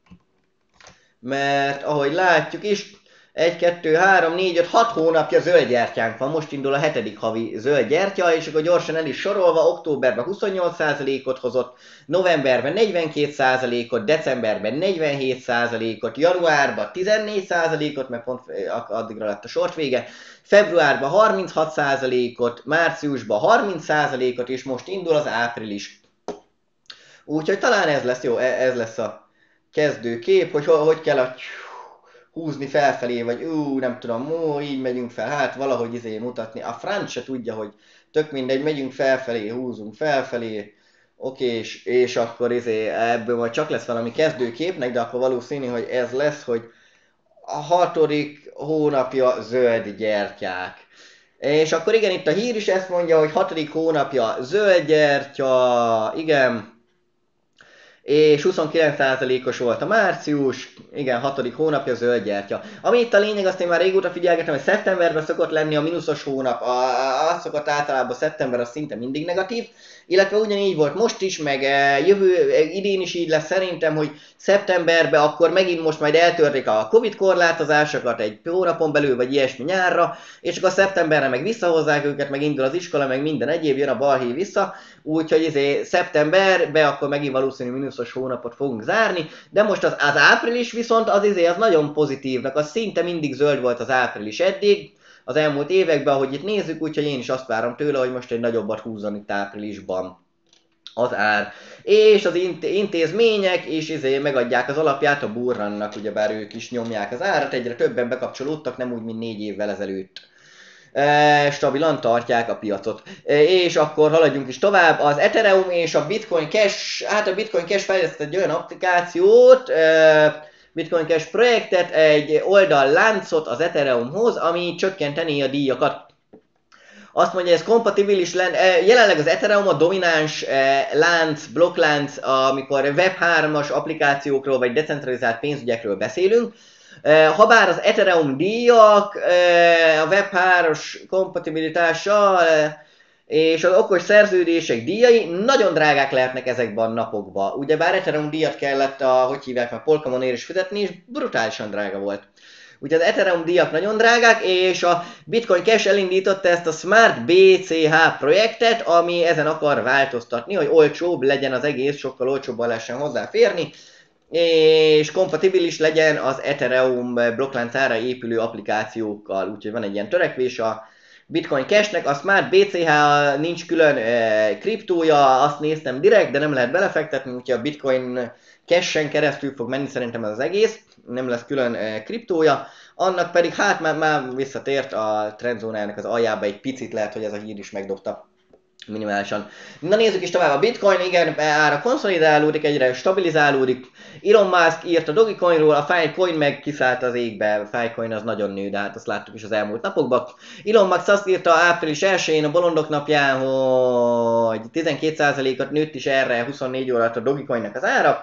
Mert ahogy látjuk is, egy, kettő, három, négy, öt, hat hónapja zöld gyertyánk van, most indul a hetedik havi zöld gyertya, és akkor gyorsan el is sorolva, októberben huszonnyolc százalékot hozott, novemberben negyvenkét százalékot, decemberben negyvenhét százalékot, januárban tizennégy százalékot, mert pont addigra lett a sort vége, februárban harminchat százalékot, márciusban harminc százalékot, és most indul az április. Úgyhogy talán ez lesz jó, ez lesz a kezdőkép, hogy hogy kell a húzni felfelé, vagy ú, nem tudom, ó, így megyünk fel, hát valahogy izé mutatni. A franc se tudja, hogy tök mindegy, megyünk felfelé, húzunk felfelé, oké, és, és akkor izé, ebből majd csak lesz valami kezdőképnek, de akkor valószínű, hogy ez lesz, hogy a hatodik hónapja zöld gyertyák. És akkor igen, itt a hír is ezt mondja, hogy hatodik hónapja zöld gyertya, igen, és huszonkilenc százalékos volt a március, igen, hatodik hónapja zöld gyertya. Ami itt a lényeg, azt én már régóta figyelgetem, hogy szeptemberben szokott lenni a mínuszos hónap, az szokott általában szeptember, az szinte mindig negatív, illetve ugyanígy volt most is, meg jövő idén is így lesz szerintem, hogy szeptemberben akkor megint most majd eltörték a Covid korlátozásokat egy hónapon belül, vagy ilyesmi nyárra, és akkor szeptemberre meg visszahozzák őket, meg indul az iskola, meg minden egyéb, jön a balhé vissza, úgyhogy izé, szeptemberben akkor megint valószínű mínuszos hónapot fogunk zárni, de most az, az április viszont az izé, az nagyon pozitívnak, az szinte mindig zöld volt az április eddig, az elmúlt években, ahogy itt nézzük, úgyhogy én is azt várom tőle, hogy most egy nagyobbat húzzon itt áprilisban az ár. És az intézmények is izé megadják az alapját a burrannak, ugyebár ők is nyomják az árat, egyre többen bekapcsolódtak, nem úgy, mint négy évvel ezelőtt. E, stabilan tartják a piacot. E, és akkor haladjunk is tovább. Az Ethereum és a Bitcoin Cash, hát a Bitcoin Cash fejlesztett egy olyan applikációt, e, Bitcoin Cash projektet, egy oldalláncot az Ethereumhoz, ami csökkenteni a díjakat. Azt mondja, ez kompatibilis lenne, jelenleg az Ethereum a domináns lánc, blokklánc, amikor web hármas applikációkról vagy decentralizált pénzügyekről beszélünk. Habár az Ethereum díjak a web hármas kompatibilitással és az okos szerződések díjai nagyon drágák lehetnek ezekben a napokban. Ugyebár Ethereum díjat kellett a, hogy hívják már, Polkamonért is fizetni, és brutálisan drága volt. Úgyhogy az Ethereum díjak nagyon drágák, és a Bitcoin Cash elindította ezt a Smart bé cé há projektet, ami ezen akar változtatni, hogy olcsóbb legyen az egész, sokkal olcsóbban lehessen hozzáférni, és kompatibilis legyen az Ethereum blokkláncára épülő applikációkkal. Úgyhogy van egy ilyen törekvés a Bitcoin Cash-nek, a Smart bé cé há nincs külön e, kriptója, azt néztem direkt, de nem lehet belefektetni, úgyhogy a Bitcoin Cash-en keresztül fog menni szerintem ez az egész, nem lesz külön e, kriptója, annak pedig hát már, már visszatért a trendzónájának az aljába egy picit, lehet, hogy ez a hír is megdobta minimálisan. Na nézzük is tovább a Bitcoin, igen, ára konszolidálódik, egyre stabilizálódik. Elon Musk írt a Dogecoinról, a Filecoin meg kiszállt az égbe, a Filecoin az nagyon nő, de hát azt láttuk is az elmúlt napokban. Elon Musk azt írta április elsején a bolondok napján, hogy tizenkét százalékot nőtt is erre huszonnégy óra alatt a Dogecoinnak az ára.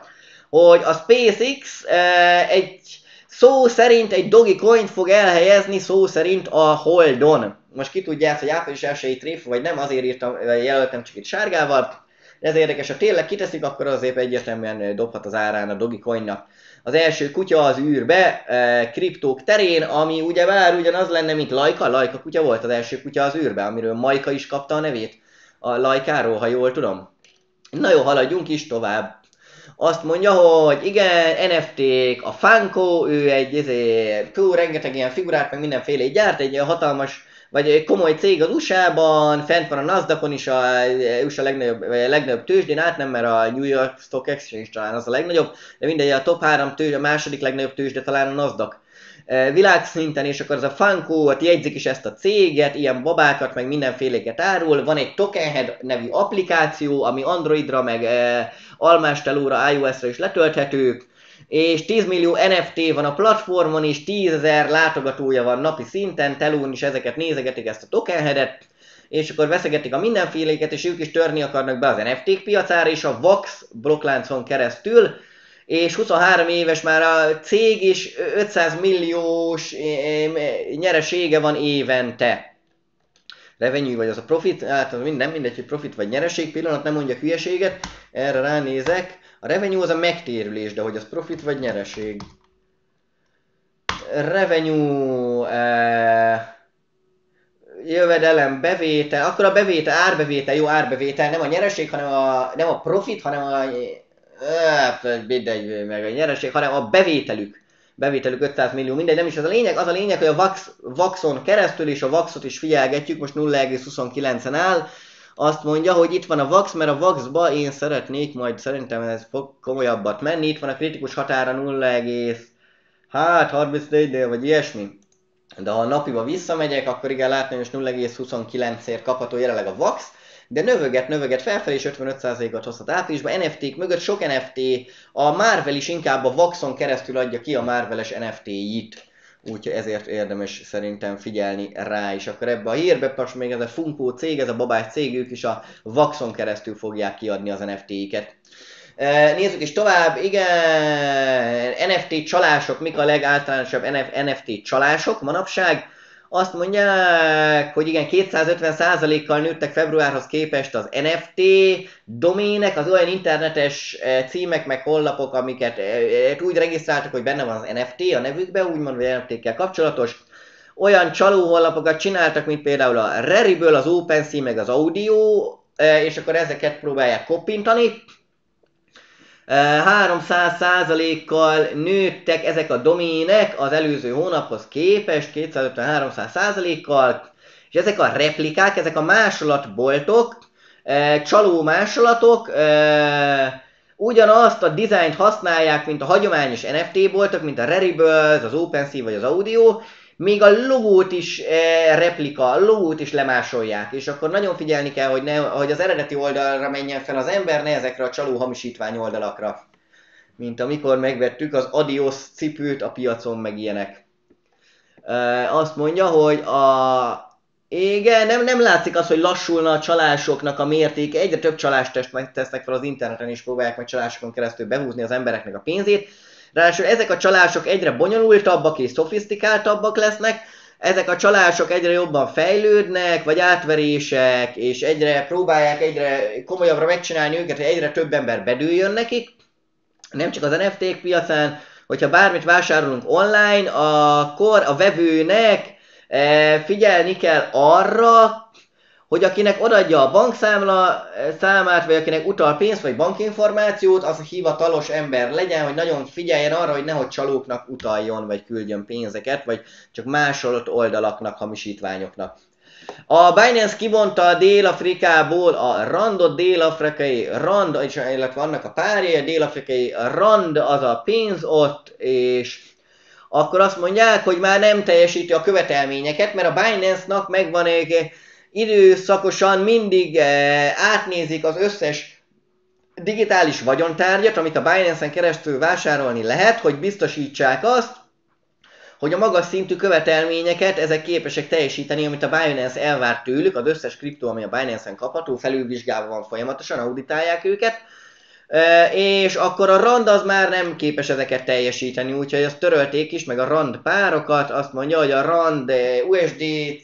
hogy a SpaceX uh, egy szó szerint egy Dogecoin fog elhelyezni szó szerint a Holdon. Most ki tudja ezt, hogy április elsejei tréfa, vagy nem, azért írtam, jelöltem csak itt sárgával. Ez érdekes, ha tényleg kiteszik, akkor azért egyértelműen dobhat az árán a Dogecoinnak. Az első kutya az űrbe, e, kriptók terén, ami ugyebár ugyanaz lenne, mint Laika. Laika kutya volt az első kutya az űrbe, amiről Majka is kapta a nevét. A Laikáról, ha jól tudom. Na jó, haladjunk is tovább. Azt mondja, hogy igen, en ef té-k, a Funko, ő egy ezért, túl rengeteg ilyen figurát, meg mindenféle gyárt, egy hatalmas, vagy egy komoly cég az u es á-ban, fent van a Nasdaqon is, a u es á legnagyobb, legnagyobb tőzsdén át, nem, mert a New York Stock Exchange talán az a legnagyobb, de mindegy, a top három tőzsde, a második legnagyobb tőzsde talán a Nasdaq. Világszinten, és akkor az a Funko, ott jegyzik is ezt a céget, ilyen babákat, meg mindenféléket árul. Van egy Tokenhead nevű applikáció, ami Androidra, meg e, almástelóra, iOS-ra is letölthető, és tíz millió en ef té van a platformon, és tízezer látogatója van napi szinten, telón is ezeket nézegetik, ezt a Tokenheadet, és akkor veszegetik a mindenféléket, és ők is törni akarnak be az en ef té-k piacára, és a Vax blokkláncon keresztül, és huszonhárom éves már a cég, és ötszáz milliós nyeresége van évente. Revenue vagy az a profit, hát nem mindegy, hogy profit vagy nyereség, pillanat, nem mondjak hülyeséget, erre ránézek. A revenue az a megtérülés, de hogy az profit vagy nyereség. Revenue, eh, jövedelem, bevétel, akkor a bevétel, árbevétel, jó árbevétel, nem a nyereség, hanem a, nem a profit, hanem a mindegy, meg a nyereség, hanem a bevételük. Bevételük ötszáz millió, mindegy, nem is ez a lényeg. Az a lényeg, hogy a Vax, Vaxon keresztül, és a Vaxot is figyelgetjük, most nulla egész huszonkilencen áll. Azt mondja, hogy itt van a Vax, mert a Vaxba én szeretnék majd, szerintem ez fog komolyabbat menni. Itt van a kritikus határa nulla, hát harmincnégy, vagy ilyesmi. De ha a napiba visszamegyek, akkor igen, látni, hogy nulla egész huszonkilencért kapható jelenleg a Vax. De növöget, növöget felfelé, és ötvenöt százalékot hozhat áprilisban. en ef té-k mögött sok en ef té, a Marvel is inkább a Vaxon keresztül adja ki a Marvel-es en ef té-jit. Úgyhogy ezért érdemes szerintem figyelni rá is. Akkor ebbe a hírbe most még ez a Funko cég, ez a babás cég, ők is a Vaxon keresztül fogják kiadni az en ef té-iket. Nézzük is tovább, igen, en ef té csalások, mik a legáltalánosabb en ef té csalások manapság? Azt mondják, hogy igen, kétszázötven százalékkal nőttek februárhoz képest az en ef té domének, az olyan internetes címek meg honlapok, amiket úgy regisztráltak, hogy benne van az en ef té a nevükben, úgymond, hogy en ef té-kkel kapcsolatos. Olyan csaló honlapokat csináltak, mint például a Rarible, az OpenSea, meg az Audio, és akkor ezeket próbálják koppintani. háromszáz százalékkal nőttek ezek a domének az előző hónaphoz képest, kétszázötven-háromszáz százalékkal, és ezek a replikák, ezek a másolatboltok, csaló másolatok, ugyanazt a dizájnt használják, mint a hagyományos en ef té boltok, mint a Rarible, az OpenSea vagy az Audio, még a logót is e, replika, a logót is lemásolják, és akkor nagyon figyelni kell, hogy, ne, hogy az eredeti oldalra menjen fel az ember, ne ezekre a csaló hamisítvány oldalakra. Mint amikor megvettük az Adios cipőt a piacon, meg ilyenek. E, azt mondja, hogy a... Igen, nem, nem látszik az, hogy lassulna a csalásoknak a mértéke, egyre több csalást tesznek fel az interneten, és próbálják meg csalásokon keresztül behúzni az embereknek a pénzét. Ráadásul ezek a csalások egyre bonyolultabbak és szofisztikáltabbak lesznek, ezek a csalások egyre jobban fejlődnek, vagy átverések, és egyre próbálják egyre komolyabbra megcsinálni őket, hogy egyre több ember bedőljön nekik. Nem csak az en ef té-k piacán, hogyha bármit vásárolunk online, akkor a vevőnek figyelni kell arra, hogy akinek odaadja a bankszámla számát, vagy akinek utal pénzt, vagy bankinformációt, az hivatalos ember legyen, hogy nagyon figyeljen arra, hogy nehogy csalóknak utaljon, vagy küldjön pénzeket, vagy csak másolt oldalaknak, hamisítványoknak. A Binance kivonta a Dél-Afrikából a Randot, dél-afrikai Rand, illetve annak a párja, a dél-afrikai Rand, az a pénz ott, és akkor azt mondják, hogy már nem teljesíti a követelményeket, mert a Binance-nak megvan egy időszakosan mindig eh, átnézik az összes digitális vagyontárgyat, amit a Binance-en keresztül vásárolni lehet, hogy biztosítsák azt, hogy a magas szintű követelményeket ezek képesek teljesíteni, amit a Binance elvár tőlük, az összes kriptó, ami a Binance-en kapható, felülvizsgálva van folyamatosan, auditálják őket. És akkor a rand az már nem képes ezeket teljesíteni, úgyhogy azt törölték is, meg a rand párokat, azt mondja, hogy a rand u es dé,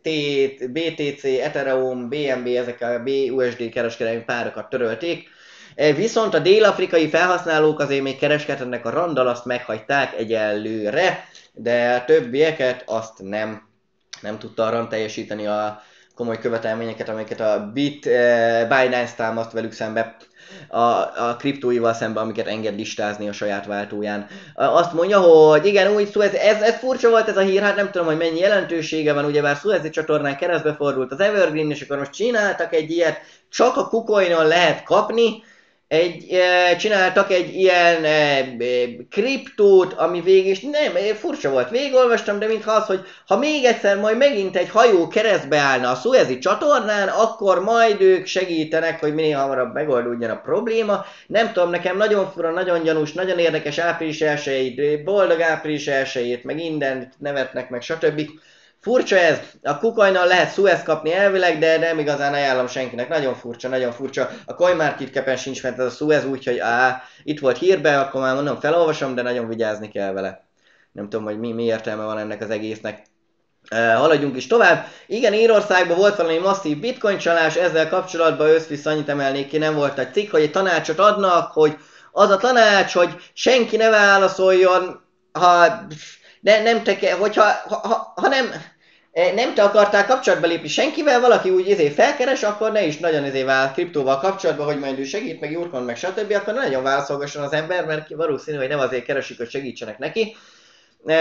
bé té cé, Ethereum, bé en bé, ezek a bé u es dé kereskedelmi párokat törölték, viszont a dél-afrikai felhasználók azért még kereskednek a randdal, azt meghagyták egyelőre, de a többieket azt nem, nem tudta a rand teljesíteni a komoly követelményeket, amiket a Bit, Binance támaszt velük szembe, a, a kriptóival szemben, amiket enged listázni a saját váltóján. Azt mondja, hogy igen, úgy Suez, ez, ez furcsa volt ez a hír, hát nem tudom, hogy mennyi jelentősége van, ugyebár Suezi csatornán keresztbe fordult az Evergreen, és akkor most csináltak egy ilyet, csak a KuCoinon lehet kapni, egy, e, csináltak egy ilyen e, kriptót, ami végig is nem, furcsa volt, végigolvastam, de mintha az, hogy ha még egyszer majd megint egy hajó keresztbe állna a Suezi csatornán, akkor majd ők segítenek, hogy minél hamarabb megoldódjon a probléma. Nem tudom, nekem nagyon fura, nagyon gyanús, nagyon érdekes április elsejét, boldog április elsejét, meg mindent nevetnek, meg stb. Furcsa ez, a KuCoinnal lehet Suez kapni elvileg, de nem igazán ajánlom senkinek, nagyon furcsa, nagyon furcsa. A CoinMarketCap-en sincs fent ez a Suez, úgyhogy á, itt volt hírbe, akkor már mondom, felolvasom, de nagyon vigyázni kell vele. Nem tudom, hogy mi, mi értelme van ennek az egésznek. Uh, haladjunk is tovább. Igen, Írországban volt valami masszív bitcoin csalás, ezzel kapcsolatban összvisz annyit emelnék ki, nem volt egy cikk, hogy egy tanácsot adnak, hogy az a tanács, hogy senki ne válaszoljon, ha... De nem te, hogyha, ha, ha, ha nem, nem te akartál kapcsolatba lépni senkivel, valaki úgy izé felkeres, akkor ne is nagyon izé vál kriptóval kapcsolatban, hogy majd ő segít, meg jurkon, meg stb. Akkor nagyon válaszolgasson az ember, mert valószínű, hogy nem azért keresik, hogy segítsenek neki. E,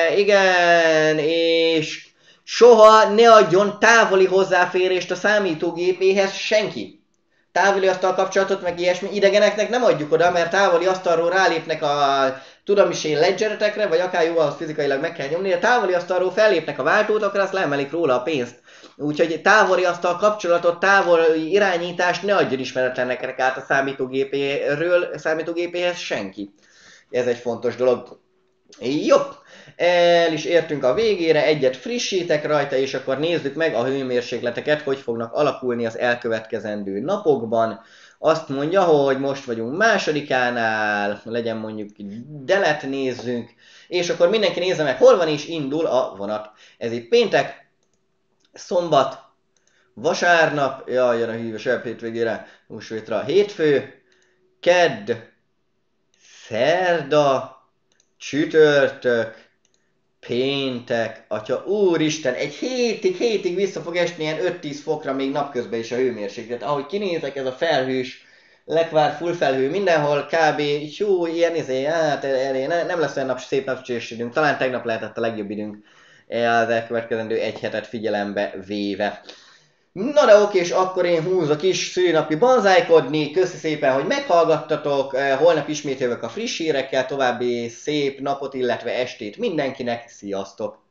igen, és soha ne adjon távoli hozzáférést a számítógépéhez senki. Távoli asztal kapcsolatot, meg ilyesmi idegeneknek nem adjuk oda, mert távoli asztalról rálépnek a tudom is én ledgeretekre, vagy akár jó, ahhoz fizikailag meg kell nyomni, a távoli asztalról fellépnek a váltótokra, azt leemelik róla a pénzt. Úgyhogy távoli asztal kapcsolatot, távoli irányítást ne adjon ismeretleneknek át a számítógépéről, számítógépéhez senki. Ez egy fontos dolog. Jó, el is értünk a végére, egyet frissítek rajta, és akkor nézzük meg a hőmérsékleteket, hogy fognak alakulni az elkövetkezendő napokban. Azt mondja, hogy most vagyunk másodikánál, legyen mondjuk delet nézzünk, és akkor mindenki nézze meg, hol van és indul a vonat. Ez itt péntek, szombat, vasárnap, jaj, jön a hűvös hétvégére, húsvétra, hétfő, kedd, szerda, csütörtök, péntek, atya úristen, egy hétig, hétig vissza fog esni ilyen öt-tíz fokra még napközben is a hőmérséklet. Ahogy kinézek, ez a felhős, lekvár, full felhő mindenhol, kb. Hú, ilyen izé, hát elé, nem lesz olyan nap, szép napcsős időnk, talán tegnap lehetett a legjobb időnk az elkövetkezendő egy hetet figyelembe véve. Na de oké, és akkor én húzok is szülinapi banzájkodni, köszi szépen, hogy meghallgattatok, holnap ismét jövök a friss hírekkel, további szép napot, illetve estét mindenkinek, sziasztok!